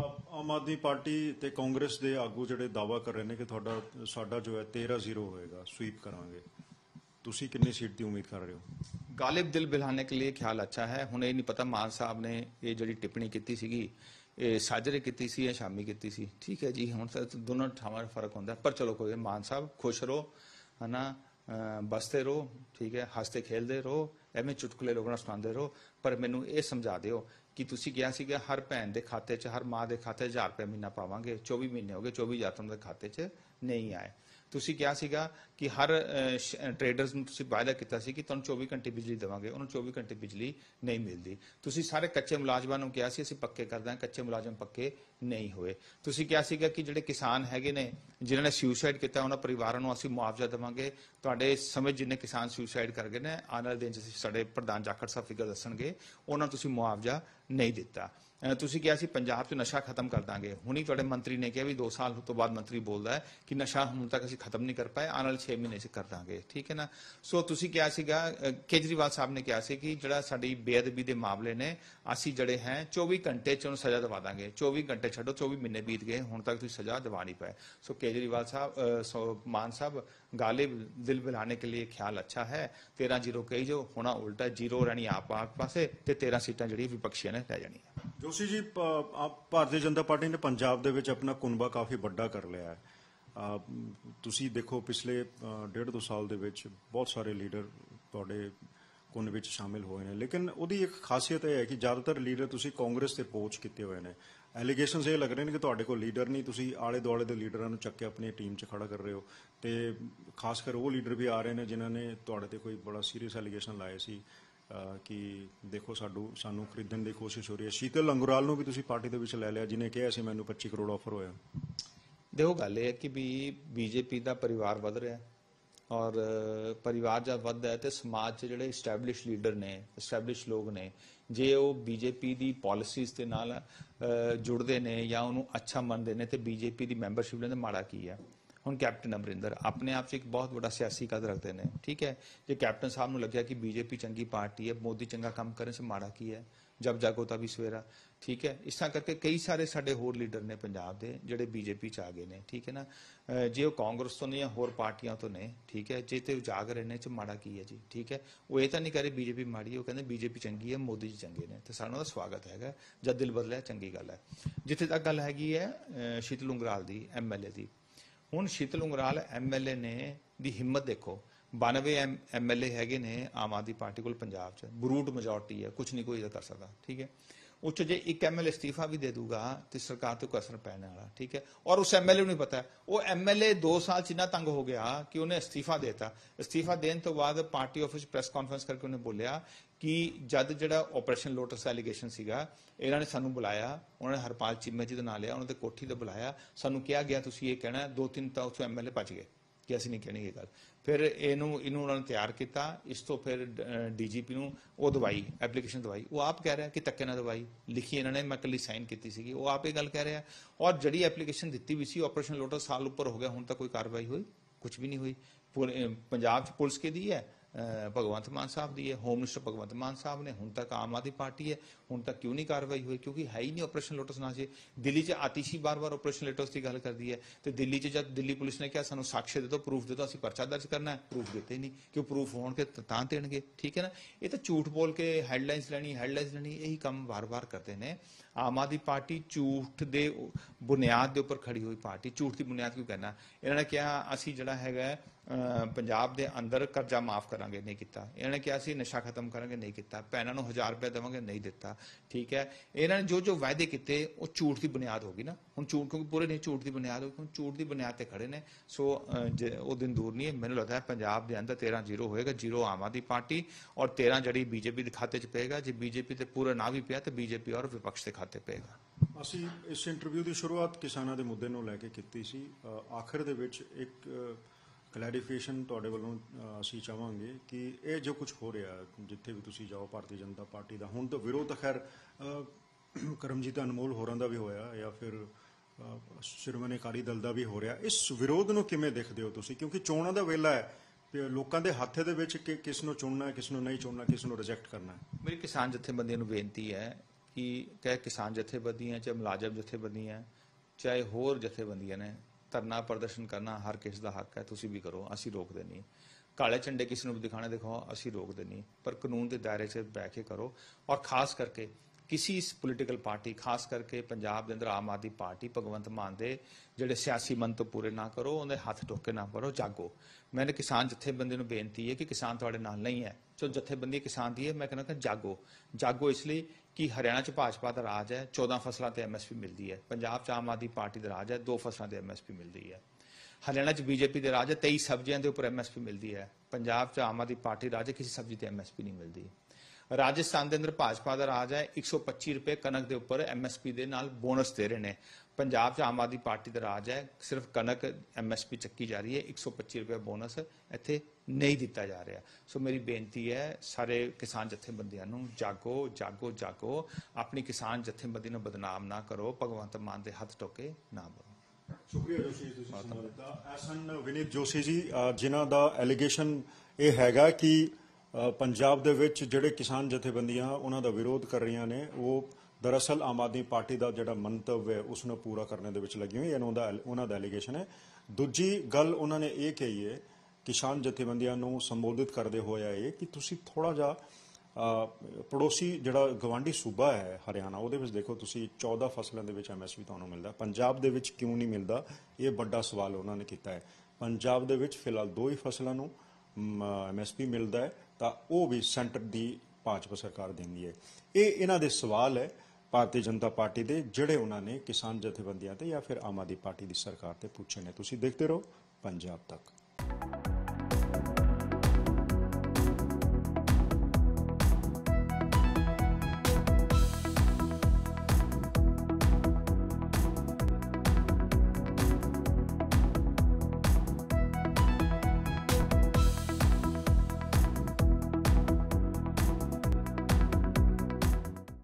ਆਮ ਆਦਮੀ ਪਾਰਟੀ ਤੇ ਕਾਂਗਰਸ ਦੇ ਆਗੂ ਜਿਹੜੇ ਦਾਅਵਾ ਕਰ ਰਹੇ ਨੇ ਕਿ ਤੁਹਾਡਾ ਸਾਡਾ ਜੋ ਹੈ तेरह ਜ਼ੀਰੋ ਹੋਏਗਾ, ਸਵੀਪ ਕਰਾਂਗੇ, ਤੁਸੀਂ ਕਿੰਨੀ ਸੀਟ ਦੀ ਉਮੀਦ ਕਰ ਰਹੇ ਹੋ? गालिब दिल बहलाने के लिए ख्याल अच्छा है। ਹੁਣ ਇਹ ਨਹੀਂ ਪਤਾ ਮਾਨ ਸਾਹਿਬ ਨੇ ਇਹ ਜਿਹੜੀ ਟਿੱਪਣੀ ਕੀਤੀ ਸੀਗੀ ਇਹ ਸਾਜਰੇ ਕੀਤੀ ਸੀ ਜਾਂ ਸ਼ਾਮੀ ਕੀਤੀ ਸੀ। ਠੀਕ ਹੈ ਜੀ, ਹੁਣ ਤਾਂ ਦੋਨੋਂ ਥਾਵਾਂ 'ਚ ਫਰਕ ਹੁੰਦਾ, ਪਰ ਚਲੋ ਕੋਈ ਮਾਨ ਸਾਹਿਬ ਖੁਸ਼ ਰਹੋ, ਹੈ ਨਾ, ਬਸਤੇ ਰਹੋ, ਠੀਕ ਹੈ, ਹੱਸਦੇ ਖੇਲਦੇ ਰਹੋ, ਐਵੇਂ ਚੁਟਕਲੇ ਲੋਕਾਂ ਨੂੰ ਸੁਣਾਉਂਦੇ ਰਹੋ, ਪਰ ਮੈਨੂੰ ਇਹ ਸਮਝਾ ਦਿਓ ਕਿ ਤੁਸੀਂ ਕਿਹਾ ਸੀਗਾ ਹਰ ਭੈਣ ਦੇ ਖਾਤੇ 'ਚ, ਹਰ ਮਾਂ ਦੇ ਖਾਤੇ 'ਚ ਹਜ਼ਾਰ ਰੁਪਏ ਮਹੀਨਾ ਪਾਵਾਂਗੇ। ਚੌਵੀ ਮਹੀਨੇ ਹੋ ਗਏ, ਚੌਵੀ ਹਜ਼ਾਰ ਤੁਹਾਡੇ ਖਾਤੇ 'ਚ ਨਹੀਂ ਆਏ। ਤੁਸੀਂ ਕਿਹਾ ਸੀਗਾ ਕਿ ਹਰ ਟ੍ਰੇਡਰਸ ਨੂੰ ਤੁਸੀਂ ਵਾਅਦਾ ਕੀਤਾ ਸੀ ਕਿ ਤੁਹਾਨੂੰ ਚੌਵੀ ਘੰਟੇ ਬਿਜਲੀ ਦੇਵਾਂਗੇ, ਉਹਨੂੰ ਚੌਵੀ ਘੰਟੇ ਬਿਜਲੀ ਨਹੀਂ ਮਿਲਦੀ। ਤੁਸੀਂ ਸਾਰੇ ਕੱਚੇ ਮੁਲਾਜ਼ਮਾਂ ਨੂੰ ਕਿਹਾ ਸੀ ਅਸੀਂ ਪੱਕੇ ਕਰ ਦਾਂਗੇ, ਕੱਚੇ ਮੁਲਾਜ਼ਮ ਪੱਕੇ ਨਹੀਂ ਹੋਏ। ਤੁਸੀਂ ਕਿਹਾ ਸੀਗਾ ਕਿ ਜਿਹੜੇ ਕਿਸਾਨ ਹੈਗੇ ਨੇ ਜਿਨ੍ਹਾਂ ਨੇ ਸੁਸਾਈਡ ਕੀਤਾ ਉਹਨਾਂ ਪਰਿਵਾਰਾਂ ਨੂੰ ਅਸੀਂ ਮੁਆਵਜ਼ਾ ਦੇਵਾਂਗੇ। ਤੁਹਾਡੇ ਸਮੇਂ ਜਿੰਨੇ ਕਿਸਾਨ ਸੁਸਾਈਡ ਕਰ ਗਏ ਨੇ ਆਉਣ ਵਾਲੇ ਦਿਨ 'ਚ ਸਾਡੇ ਪ੍ਰਧਾਨ ਜਾਖੜ ਸਾਹਿਬ ਫਿਗਰ ਦੱਸਣਗੇ, ਉਹਨਾਂ ਨੂੰ ਤੁਸੀਂ ਮੁਆਵਜ਼ਾ ਨਹੀਂ ਦਿੱਤਾ। ਤੁਸੀਂ ਕਿਹਾ ਸੀ ਪੰਜਾਬ 'ਚ ਨਸ਼ਾ ਖਤਮ ਕਰ ਦਾਂਗੇ। ਹੁਣੀ ਤੁਹਾਡੇ ਮੰਤਰੀ ਨੇ ਕਿਹਾ ਵੀ ਦੋ ਸਾਲ ਤੋਂ ਬਾਅਦ ਮੰਤਰੀ ਬੋਲਦਾ ਹੈ ਕਿ ਨਸ਼ਾ ਹੁਣ ਤੱਕ ਅਸੀਂ ਖਤਮ ਨਹੀਂ ਕਰ ਪਾਏ, ਆਉਣ ਵਾਲੇ ਛੇ ਮਹੀਨੇ 'ਚ ਕਰ ਦਾਂਗੇ। ਠੀਕ ਹੈ ਨਾ। ਸੋ ਤੁਸੀਂ ਕਿਹਾ ਸੀਗਾ, ਕੇਜਰੀਵਾਲ ਸਾਹਿਬ ਨੇ ਕਿਹਾ ਸੀ ਕਿ ਜਿਹੜਾ ਸਾਡੀ ਬੇਅਦਬੀ ਦੇ ਮਾਮਲੇ ਨੇ ਅਸੀਂ ਜਿਹੜੇ ਹੈ ਚੌਵੀ ਘੰਟੇ 'ਚ ਉਹਨੂੰ ਸਜ਼ਾ ਦਿਵਾ ਦਾਂਗੇ। ਚੌਵੀ ਘੰਟੇ ਛੱਡੋ, ਚੌਵੀ ਮਹੀਨੇ ਬੀਤ ਗਏ, ਹੁਣ ਤੱਕ ਤੁਸੀਂ ਸਜ਼ਾ ਦਿਵਾ ਨਹੀਂ ਪਾਏ। ਸੋ ਕੇਜਰੀਵਾਲ ਸਾਹਿਬ ਸੋ ਮਾਨ ਸਾਹਿਬ गालिब दिल बहलाने के लिए ख्याल अच्छा है। तेरह जीरो कही जो होना उल्टा जीरो रहनी आप पासे ते तेरह सीटां ਜਿਹੜੀ ਵਿਪਕਸ਼ੀਆਂ ਨੇ ਲੈ ਜਾਣੀਆਂ। ਜੋਸ਼ੀ ਜੀ, ਭਾਰਤੀ ਜਨਤਾ ਪਾਰਟੀ ਨੇ ਪੰਜਾਬ ਦੇ ਵਿੱਚ ਆਪਣਾ ਕੁਨਬਾ ਕਾਫੀ ਵੱਡਾ ਕਰ ਲਿਆ ਹੈ। ਤੁਸੀਂ ਦੇਖੋ ਪਿਛਲੇ ਡੇਢ ਦੋ ਸਾਲ ਦੇ ਵਿੱਚ ਬਹੁਤ ਸਾਰੇ ਲੀਡਰ ਤੁਹਾਡੇ ਕੁਨ ਵਿੱਚ ਸ਼ਾਮਿਲ ਹੋਏ ਨੇ, ਲੇਕਿਨ ਉਹਦੀ ਇੱਕ ਖਾਸੀਅਤ ਇਹ ਹੈ ਕਿ ਜ਼ਿਆਦਾਤਰ ਲੀਡਰ ਤੁਸੀਂ ਕਾਂਗਰਸ ਤੇ ਪੋਚ ਕੀਤੇ ਹੋਏ ਨੇ। ਐਲੀਗੇਸ਼ਨਸ ਇਹ ਲੱਗ ਰਹੇ ਨੇ ਕਿ ਤੁਹਾਡੇ ਕੋਲ ਲੀਡਰ ਨਹੀਂ, ਤੁਸੀਂ ਆਲੇ ਦੁਆਲੇ ਦੇ ਲੀਡਰਾਂ ਨੂੰ ਚੱਕ ਕੇ ਆਪਣੀ ਟੀਮ 'ਚ ਖੜਾ ਕਰ ਰਹੇ ਹੋ, ਤੇ ਖਾਸ ਕਰ ਉਹ ਲੀਡਰ ਵੀ ਆ ਰਹੇ ਨੇ ਜਿਨ੍ਹਾਂ ਨੇ ਤੁਹਾਡੇ ਤੇ ਕੋਈ ਬੜਾ ਸੀਰੀਅਸ ਐਲੀਗੇਸ਼ਨ ਲਾਏ ਸੀ ਕਿ ਦੇਖੋ ਸਾਡੂ ਸਾਨੂੰ ਖਰੀਦਣ ਦੀ ਕੋਸ਼ਿਸ਼ ਹੋ ਰਹੀ ਹੈ। ਸ਼ੀਤਲ ਅੰਗਰਾਲ ਨੂੰ ਵੀ ਤੁਸੀਂ ਪਾਰਟੀ ਦੇ ਵਿੱਚ ਲੈ ਲਿਆ, ਜਿਹਨੇ ਕਿਹਾ ਸੀ ਮੈਨੂੰ ਪੱਚੀ ਕਰੋੜ ਆਫਰ ਹੋਇਆ। ਦੇਖੋ ਗੱਲ ਇਹ ਹੈ ਕਿ ਵੀ ਬੀਜੇਪੀ ਦਾ ਪਰਿਵਾਰ ਵਧ ਰਿਹਾ ਔਰ ਪਰਿਵਾਰ ਜਦ ਵੱਧਦਾ ਹੈ ਤੇ ਸਮਾਜ 'ਚ ਜਿਹੜੇ ਇਸਟੈਬਲਿਸ਼ ਲੀਡਰ ਨੇ, ਇਸਟੈਬਲਿਸ਼ ਲੋਕ ਨੇ, ਜੇ ਉਹ ਬੀਜੇਪੀ ਦੀ ਪਾਲਿਸੀਜ਼ ਦੇ ਨਾਲ ਜੁੜਦੇ ਨੇ ਜਾਂ ਉਹਨੂੰ ਅੱਛਾ ਮੰਨਦੇ ਨੇ ਤੇ ਬੀਜੇਪੀ ਦੀ ਮੈਂਬਰਸ਼ਿਪ ਲੈਂਦੇ, ਮਾੜਾ ਕੀ ਹੈ। ਹੁਣ ਕੈਪਟਨ ਅਮਰਿੰਦਰ ਆਪਣੇ ਆਪ 'ਚ ਇੱਕ ਬਹੁਤ ਵੱਡਾ ਸਿਆਸੀ ਕਦ ਰੱਖਦੇ ਨੇ। ਠੀਕ ਹੈ, ਜੇ ਕੈਪਟਨ ਸਾਹਿਬ ਨੂੰ ਲੱਗਿਆ ਕਿ ਬੀਜੇਪੀ ਚੰਗੀ ਪਾਰਟੀ ਹੈ, ਮੋਦੀ ਚੰਗਾ ਕੰਮ ਕਰਨ 'ਚ ਮਾੜਾ ਕੀ ਹੈ, ਜਬ ਜਾਗੋ ਤਾਂ ਵੀ ਸਵੇਰਾ। ਠੀਕ ਹੈ, ਇਸ ਤਰ੍ਹਾਂ ਕਰਕੇ ਕਈ ਸਾਰੇ ਸਾਡੇ ਹੋਰ ਲੀਡਰ ਨੇ ਪੰਜਾਬ ਦੇ ਜਿਹੜੇ ਬੀਜੇਪੀ 'ਚ ਆ ਗਏ ਨੇ। ਠੀਕ ਹੈ ਨਾ, ਜੇ ਉਹ ਕਾਂਗਰਸ ਤੋਂ ਨੇ ਜਾਂ ਹੋਰ ਪਾਰਟੀਆਂ ਤੋਂ ਨੇ, ਠੀਕ ਹੈ, ਜੇ ਤੇ ਜਾਗ ਰਹੇ ਨੇ 'ਚ ਮਾੜਾ ਕੀ ਹੈ ਜੀ। ਠੀਕ ਹੈ, ਉਹ ਇਹ ਤਾਂ ਨਹੀਂ ਕਹ ਰਹੇ ਬੀਜੇਪੀ ਮਾੜੀ, ਉਹ ਕਹਿੰਦੇ ਬੀਜੇਪੀ ਚੰਗੀ ਹੈ, ਮੋਦੀ ਜੀ ਚੰਗੇ ਨੇ, ਤੇ ਸਾਨੂੰ ਦਾ ਸਵਾਗਤ ਹੈਗਾ। ਜਦ ਦਿਲ ਬਦਲਿਆ ਚੰਗੀ ਗੱਲ ਹੈ। ਜਿੱਥੇ ਤੱਕ ਗੱਲ ਹੈਗੀ ਹੈ ਸ਼ੀਤਲ ਉਂਗਰਾਲ ਦੀ, ਐਮ ਐਲ ਏ ਦੀ, ਹੁਣ Sheetal Ungral M L A ਨੇ ਦੀ ਹਿੰਮਤ ਦੇਖੋ, ਬਾਨਵੇਂ ਐਮ ਐਮ ਐਲ ਏ ਹੈਗੇ ਨੇ ਆਮ ਆਦਮੀ ਪਾਰਟੀ ਕੋਲ ਪੰਜਾਬ 'ਚ, ਬਰੂਟ ਮੈਜੋਰਟੀ ਹੈ, ਕੁਛ ਨਹੀਂ ਕੋਈ ਇਹਦਾ ਕਰ ਸਕਦਾ। ਠੀਕ ਹੈ, ਉੱਚ ਜੇ ਇੱਕ ਐਮ ਐਲ ਏ ਅਸਤੀਫਾ ਵੀ ਦੇ ਦੂਗਾ ਤੇ ਸਰਕਾਰ ਤੇ ਕੋਈ ਅਸਰ ਪੈਣ ਵਾਲਾ। ਠੀਕ ਹੈ, ਔਰ ਉਸ ਐਮ ਐਲ ਏ ਨੂੰ ਨਹੀਂ ਪਤਾ, ਉਹ ਐਮ ਐਲ ਏ ਦੋ ਸਾਲ 'ਚ ਇੰਨਾ ਤੰਗ ਹੋ ਗਿਆ ਕਿ ਉਹਨੇ ਅਸਤੀਫਾ ਦੇਤਾ। ਅਸਤੀਫਾ ਦੇਣ ਤੋਂ ਬਾਅਦ ਪਾਰਟੀ ਆਫਿਸ ਪ੍ਰੈਸ ਕਾਨਫਰੰਸ ਕਰਕੇ ਉਹਨੇ ਬੋਲਿਆ ਕਿ ਜਦ ਜਿਹੜਾ ਆਪਰੇਸ਼ਨ ਲੋਟਸ ਐਲੀਗੇਸ਼ਨ ਸੀਗਾ, ਇਹਨਾਂ ਨੇ ਸਾਨੂੰ ਬੁਲਾਇਆ, ਉਹਨਾਂ ਨੇ ਹਰਪਾਲ ਚੀਮਾ ਜੀ ਦਾ ਨਾਂ ਲਿਆ, ਉਹਨਾਂ ਦੇ ਕੋਠੀ ਤੇ ਬੁਲਾਇਆ, ਸਾਨੂੰ ਕਿਹਾ ਗਿਆ ਤੁਸੀਂ ਇਹ ਕਹਿਣਾ, ਦੋ ਤਿੰਨ ਤਾਂ ਉੱਥੋਂ ਐਮ ਐਲ ਏ ਭੱਜ ਗਏ ਕਿ ਅਸੀਂ ਨਹੀਂ ਕਹਿਣੀ ਇਹ ਗੱਲ। ਫਿਰ ਇਹਨੂੰ ਇਹਨੂੰ ਉਹਨਾਂ ਨੇ ਤਿਆਰ ਕੀਤਾ। ਇਸ ਤੋਂ ਫਿਰ ਡੀਜੀਪੀ ਨੂੰ ਉਹ ਦਵਾਈ ਐਪਲੀਕੇਸ਼ਨ ਦਵਾਈ, ਉਹ ਆਪ ਕਹਿ ਰਿਹਾ ਕਿ ਧੱਕੇ ਨਾਲ ਦਵਾਈ ਲਿਖੀ ਇਹਨਾਂ ਨੇ, ਮੈਂ ਇਕੱਲੀ ਸਾਈਨ ਕੀਤੀ ਸੀਗੀ, ਉਹ ਆਪ ਇਹ ਗੱਲ ਕਹਿ ਰਿਹਾ। ਔਰ ਜਿਹੜੀ ਐਪਲੀਕੇਸ਼ਨ ਦਿੱਤੀ ਵੀ ਸੀ ਆਪਰੇਸ਼ਨ ਲੋਟਸ, ਸਾਲ ਉੱਪਰ ਹੋ ਗਿਆ, ਹੁਣ ਤੱਕ ਕੋਈ ਕਾਰਵਾਈ ਹੋਈ ਕੁਝ ਵੀ ਨਹੀਂ ਹੋਈ। ਪੰਜਾਬ 'ਚ ਪੁਲਿਸ ਕਿਹਦੀ ਹੈ? ਭਗਵੰਤ ਮਾਨ ਸਾਹਿਬ ਦੀ ਹੈ, ਹੋਮ ਮਿਨਿਸਟਰ ਭਗਵੰਤ ਮਾਨ ਸਾਹਿਬ ਨੇ। ਹੁਣ ਤੱਕ ਆਮ ਆਦਮੀ ਪਾਰਟੀ ਹੈ, ਹੁਣ ਤੱਕ ਕਿਉਂ ਨਹੀਂ ਕਾਰਵਾਈ ਹੋਈ? ਕਿਉਂਕਿ ਹੈ ਹੀ ਨਹੀਂ ਆਪਰੇਸ਼ਨ ਲੋਟਸ ਨਾ। ਜੇ ਦਿੱਲੀ 'ਚ ਆਤਿਸ਼ੀ ਬਾਰ-ਬਾਰ ਆਪਰੇਸ਼ਨ ਲੋਟਸ ਦੀ ਗੱਲ ਕਰਦੀ ਹੈ ਤੇ ਦਿੱਲੀ 'ਚ ਜਦ ਦਿੱਲੀ ਪੁਲਿਸ ਨੇ ਕਿਹਾ ਸਾਨੂੰ ਸਾਕਸ਼ੀ ਦੇ ਦਿਓ, ਪ੍ਰੂਫ ਦੇ ਦਿਓ, ਅਸੀਂ ਪਰਚਾ ਦਰਜ ਕਰਨਾ ਹੈ, ਪ੍ਰੂਫ ਦਿੱਤੇ ਨਹੀਂ ਕਿ ਪ੍ਰੂਫ ਹੋਣਗੇ ਤਾਂ ਦੇਣਗੇ। ਠੀਕ ਹੈ ਨਾ, ਇਹ ਤਾਂ ਝੂਠ ਬੋਲ ਕੇ ਹੈਡਲਾਈਨਸ ਲੈਣੀ ਹੈਡਲਾਈਨਸ ਲੈਣੀ ਇਹੀ ਕੰਮ ਵਾਰ-ਵਾਰ ਕਰਦੇ ਨੇ। ਆਮ ਆਦਮੀ ਪਾਰਟੀ ਝੂਠ ਦੇ ਬੁਨਿਆਦ ਦੇ ਉੱਪਰ ਖੜੀ ਹੋਈ ਪਾਰਟੀ। ਝੂਠ ਦੀ ਬੁਨਿਆਦ ਕਿਉਂ ਕਹਿਣਾ? ਇਹਨਾਂ ਨੇ ਕਿਹਾ ਅਸੀਂ ਜਿਹੜਾ ਹੈਗਾ ਪੰਜਾਬ ਦੇ ਅੰਦਰ ਕਰਜ਼ਾ ਮਾਫ ਕਰਾਂਗੇ, ਨਹੀਂ ਕੀਤਾ। ਇਹਨਾਂ ਨੇ ਕਿਹਾ ਅਸੀਂ ਨਸ਼ਾ ਖਤਮ ਕਰਾਂਗੇ, ਨਹੀਂ ਕੀਤਾ। ਭੈਣਾਂ ਨੂੰ ਹਜ਼ਾਰ ਰੁਪਏ ਦੇਵਾਂਗੇ, ਨਹੀਂ ਦਿੱਤਾ। ਠੀਕ ਹੈ, ਇਹਨਾਂ ਨੇ ਜੋ ਜੋ ਵਾਅਦੇ ਕੀਤੇ ਉਹ ਝੂਠ ਦੀ ਬੁਨਿਆਦ ਹੋ ਗਈ ਨਾ। ਹੁਣ ਝੂਠ ਕਿਉਂਕਿ ਪੂਰੇ ਨਹੀਂ, ਝੂਠ ਦੀ ਬੁਨਿਆਦ ਹੋ ਗਈ, ਹੁਣ ਝੂਠ ਦੀ ਬੁਨਿਆਦ ਤੇ ਖੜੇ ਨੇ। ਸੋ ਉਹ ਦਿਨ ਦੂਰ ਨਹੀਂ ਹੈ। ਮੈਨੂੰ ਲੱਗਦਾ ਹੈ ਪੰਜਾਬ ਦੇ ਅੰਦਰ ਤੇਰਾਂ ਜ਼ੀਰੋ ਹੋਏਗਾ, ਜ਼ੀਰੋ ਆਮ ਆਦਮੀ ਪਾਰਟੀ ਔਰ ਤੇਰਾਂ ਜਿਹੜੀ ਬੀਜੇਪੀ ਦੇ ਖਾਤੇ 'ਚ ਪਏਗਾ। ਜੇ ਬੀਜੇਪੀ ਤੇ ਪੂਰਾ ਨਾ ਵੀ ਪਿਆ ਤਾਂ ਬੀਜੇਪੀ ਔਰ ਵਿਪਕਸ਼ ਦੇ ਖਾਤੇ ਪਏਗਾ। ਅਸੀਂ ਇਸ ਇੰਟਰਵਿਊ ਦੀ ਸ਼ੁਰੂਆਤ ਕਿਸਾਨਾਂ ਦੇ ਮੁੱਦੇ ਨੂੰ ਲੈ ਕੇ ਕੀਤੀ ਸੀ। ਆਖਿਰ ਦੇ ਵਿੱਚ ਇੱਕ ਕਲੈਰੀਫਿਕੇਸ਼ਨ ਤੁਹਾਡੇ ਵੱਲੋਂ ਅਸੀਂ ਚਾਹਾਂਗੇ ਕਿ ਇਹ ਜੋ ਕੁਝ ਹੋ ਰਿਹਾ ਜਿੱਥੇ ਵੀ ਤੁਸੀਂ ਜਾਓ ਭਾਰਤੀ ਜਨਤਾ ਪਾਰਟੀ ਦਾ, ਹੁਣ ਤਾਂ ਵਿਰੋਧ ਖੈਰ ਕਰਮਜੀਤ ਅਨਮੋਲ ਹੋਰਾਂ ਦਾ ਵੀ ਹੋਇਆ ਜਾਂ ਫਿਰ ਸ਼੍ਰੋਮਣੀ ਅਕਾਲੀ ਦਲ ਦਾ ਵੀ ਹੋ ਰਿਹਾ, ਇਸ ਵਿਰੋਧ ਨੂੰ ਕਿਵੇਂ ਦੇਖਦੇ ਹੋ ਤੁਸੀਂ? ਕਿਉਂਕਿ ਚੋਣਾਂ ਦਾ ਵੇਲਾ ਹੈ ਤੇ ਲੋਕਾਂ ਦੇ ਹੱਥ ਦੇ ਵਿੱਚ ਕਿ ਕਿਸ ਨੂੰ ਚੁਣਨਾ, ਕਿਸ ਨੂੰ ਨਹੀਂ ਚੁਣਨਾ, ਕਿਸ ਨੂੰ ਰਿਜੈਕਟ ਕਰਨਾ ਹੈ। ਮੇਰੀ ਕਿਸਾਨ ਜਥੇਬੰਦੀਆਂ ਨੂੰ ਬੇਨਤੀ ਹੈ ਕਿ ਚਾਹੇ ਕਿਸਾਨ ਜਥੇਬੰਦੀਆਂ ਚਾਹੇ ਮੁਲਾਜ਼ਮ ਜਥੇਬੰਦੀਆਂ ਚਾਹੇ ਹੋਰ ਜਥੇਬੰਦੀਆਂ ਨੇ ਧਰਨਾ ਪ੍ਰਦਰਸ਼ਨ ਕਰਨਾ ਹਰ ਕਿਸੇ ਦਾ ਹੱਕ ਹੈ, ਤੁਸੀਂ ਵੀ ਕਰੋ, ਅਸੀਂ ਰੋਕਦੇ ਨਹੀਂ। ਕਾਲੇ ਝੰਡੇ ਕਿਸੇ ਨੂੰ ਵੀ ਦਿਖਾਣੇ ਦਿਖਾਓ, ਅਸੀਂ ਰੋਕਦੇ ਨਹੀਂ, ਪਰ ਕਾਨੂੰਨ ਦੇ ਦਾਇਰੇ 'ਚ ਬਹਿ ਕੇ ਕਰੋ। ਔਰ ਖਾਸ ਕਰਕੇ ਕਿਸੇ ਪੋਲੀਟੀਕਲ ਪਾਰਟੀ, ਖਾਸ ਕਰਕੇ ਪੰਜਾਬ ਦੇ ਅੰਦਰ ਆਮ ਆਦਮੀ ਪਾਰਟੀ ਭਗਵੰਤ ਮਾਨ ਦੇ ਜਿਹੜੇ ਸਿਆਸੀ ਮੰਤਵ ਪੂਰੇ ਨਾ ਕਰੋ, ਉਹਦੇ ਹੱਥ ਟੋਕੇ ਨਾ ਕਰੋ, ਜਾਗੋ। मैंने किसान जथेबंदी ਨੂੰ ਬੇਨਤੀ ਹੈ ਕਿ ਕਿਸਾਨ ਤੁਹਾਡੇ ਨਾਲ ਨਹੀਂ ਹੈ, ਜੋ ਜਥੇਬੰਦੀ ਕਿਸਾਨ ਦੀ ਹੈ, ਮੈਂ ਕਹਿੰਦਾ ਕਿ ਜਾਗੋ ਜਾਗੋ ਇਸ ਲਈ ਕਿ ਹਰਿਆਣਾ 'ਚ ਭਾਜਪਾ ਦਾ ਰਾਜ ਹੈ, ਚੌਦਾਂ ਫਸਲਾਂ ਤੇ ਐਮਐਸਪੀ ਮਿਲਦੀ ਹੈ। ਪੰਜਾਬ 'ਚ ਆਮ ਆਦਮੀ ਪਾਰਟੀ ਦਾ ਰਾਜ ਹੈ, ਦੋ ਫਸਲਾਂ ਤੇ ਐਮਐਸਪੀ ਮਿਲਦੀ ਹੈ। ਹਰਿਆਣਾ 'ਚ ਬੀਜੇਪੀ ਦੇ ਰਾਜ ਹੈ, ਤੇਈ ਸਬਜ਼ੀਆਂ ਦੇ ਉੱਪਰ ਐਮਐਸਪੀ ਮਿਲਦੀ ਹੈ। ਪੰਜਾਬ 'ਚ ਆਮ ਆਦਮੀ ਪਾਰਟੀ ਰਾਜ ਹੈ, ਕਿਸੇ ਸਬਜ਼ੀ ਤੇ ਐਮਐਸਪੀ ਨਹੀਂ ਮਿਲਦੀ। ਰਾਜਸਥਾਨ ਦੇ ਅੰਦਰ ਭਾਜਪਾ ਦਾ ਰਾਜ ਹੈ, ਇੱਕ ਸੌ ਪੱਚੀ ਰੁਪਏ ਕਣਕ ਦੇ ਉੱਪਰ ਐਮਐਸਪੀ ਦੇ ਨਾਲ ਬੋਨਸ ਦੇ ਰਹੇ ਨੇ। ਪੰਜਾਬ 'ਚ ਆਮ ਆਦਮੀ ਪਾਰਟੀ ਦਾ ਰਾਜ ਹੈ, ਸਿਰਫ ਕਣਕ ਐਮਐਸਪੀ ਚੱਕੀ ਜਾ ਰਹੀ ਹੈ, ਇੱਕ ਸੌ ਪੱਚੀ ਰੁਪਏ ਬੋਨਸ ਇੱਥੇ ਨਹੀਂ ਦਿੱਤਾ ਜਾ ਰਿਹਾ। ਸੋ ਮੇਰੀ ਬੇਨਤੀ ਹੈ ਸਾਰੇ ਕਿਸਾਨ ਜਥੇਬੰਦੀਆਂ ਨੂੰ, ਜਾਗੋ ਜਾਗੋ ਜਾਗੋ, ਆਪਣੀ ਕਿਸਾਨ ਜਥੇਬੰਦੀ ਨੂੰ ਬਦਨਾਮ ਨਾ ਕਰੋ, ਭਗਵੰਤ ਮਾਨ ਦੇ ਹੱਥ ਟੋਕੇ ਨਾ ਮਾਰੋ। ਸ਼ੁਕਰੀਆ ਜੋਸ਼ੀ, ਤੁਸੀਂ ਸੁਣਾ ਦਿੱਤਾ। ਐਸਨ ਵਿਨੀਤ ਜੋਸ਼ੀ ਜੀ, ਜਿਨ੍ਹਾਂ ਦਾ ਐਲੀਗੇਸ਼ਨ ਇਹ ਹੈਗਾ ਕਿ ਪੰਜਾਬ ਦੇ ਵਿੱਚ ਜਿਹੜੇ ਕਿਸਾਨ ਜਥੇਬੰਦੀਆਂ ਉਹਨਾਂ ਦਾ ਵਿਰੋਧ ਕਰ ਰਹੀਆਂ ਨੇ, ਉਹ ਦਰਅਸਲ ਆਮ ਆਦਮੀ ਪਾਰਟੀ ਦਾ ਜਿਹੜਾ ਮੰਤਵ ਹੈ ਉਸ ਨੂੰ ਪੂਰਾ ਕਰਨ ਦੇ ਵਿੱਚ ਲੱਗੀ ਹੋਈ ਹੈ, ਉਹਨਾਂ ਦਾ ਉਹਨਾਂ ਦਾ ਐਲੀਗੇਸ਼ਨ ਹੈ। ਦੂਜੀ ਗੱਲ ਉਹਨਾਂ ਨੇ ਇਹ ਕਹੀ ਹੈ ਕਿਸਾਨ ਜਥੇਬੰਦੀਆਂ ਨੂੰ ਸੰਬੋਧਿਤ ਕਰਦੇ ਹੋਇਆ ਇਹ ਕਿ ਤੁਸੀਂ ਥੋੜਾ ਜਿਹਾ ਪੜੋਸੀ ਜਿਹੜਾ ਗਵਾਂਢੀ ਸੂਬਾ ਹੈ ਹਰਿਆਣਾ, ਉਹਦੇ ਵਿੱਚ ਦੇਖੋ ਤੁਸੀਂ ਚੌਦਾਂ ਫਸਲਾਂ ਦੇ ਵਿੱਚ ਐਮਐਸਪੀ ਤੁਹਾਨੂੰ ਮਿਲਦਾ, ਪੰਜਾਬ ਦੇ ਵਿੱਚ ਕਿਉਂ ਨਹੀਂ ਮਿਲਦਾ? ਇਹ ਵੱਡਾ ਸਵਾਲ ਉਹਨਾਂ ਨੇ ਕੀਤਾ ਹੈ। ਪੰਜਾਬ ਦੇ ਵਿੱਚ ਫਿਲਹਾਲ ਦੋ ਹੀ ਫਸਲਾਂ ਨੂੰ ਐਮਐਸਪੀ ਮਿਲਦਾ ਹੈ, ਤਾਂ ਉਹ ਵੀ ਸੈਂਟਰ ਦੀ ਭਾਜਪਾ ਸਰਕਾਰ ਦਿੰਦੀ ਹੈ। ਇਹ ਇਹਨਾਂ ਦੇ ਸਵਾਲ ਹੈ ਭਾਰਤੀ ਜਨਤਾ ਪਾਰਟੀ ਦੇ, ਜਿਹੜੇ ਉਹਨਾਂ ਨੇ ਕਿਸਾਨ ਜਥੇਬੰਦੀਆਂ ਤੇ ਜਾਂ ਫਿਰ ਆਮ ਆਦਮੀ ਪਾਰਟੀ ਦੀ ਸਰਕਾਰ ਤੇ ਪੁੱਛੇ ਨੇ। ਤੁਸੀਂ ਦੇਖਦੇ ਰਹੋ ਪੰਜਾਬ ਤੱਕ।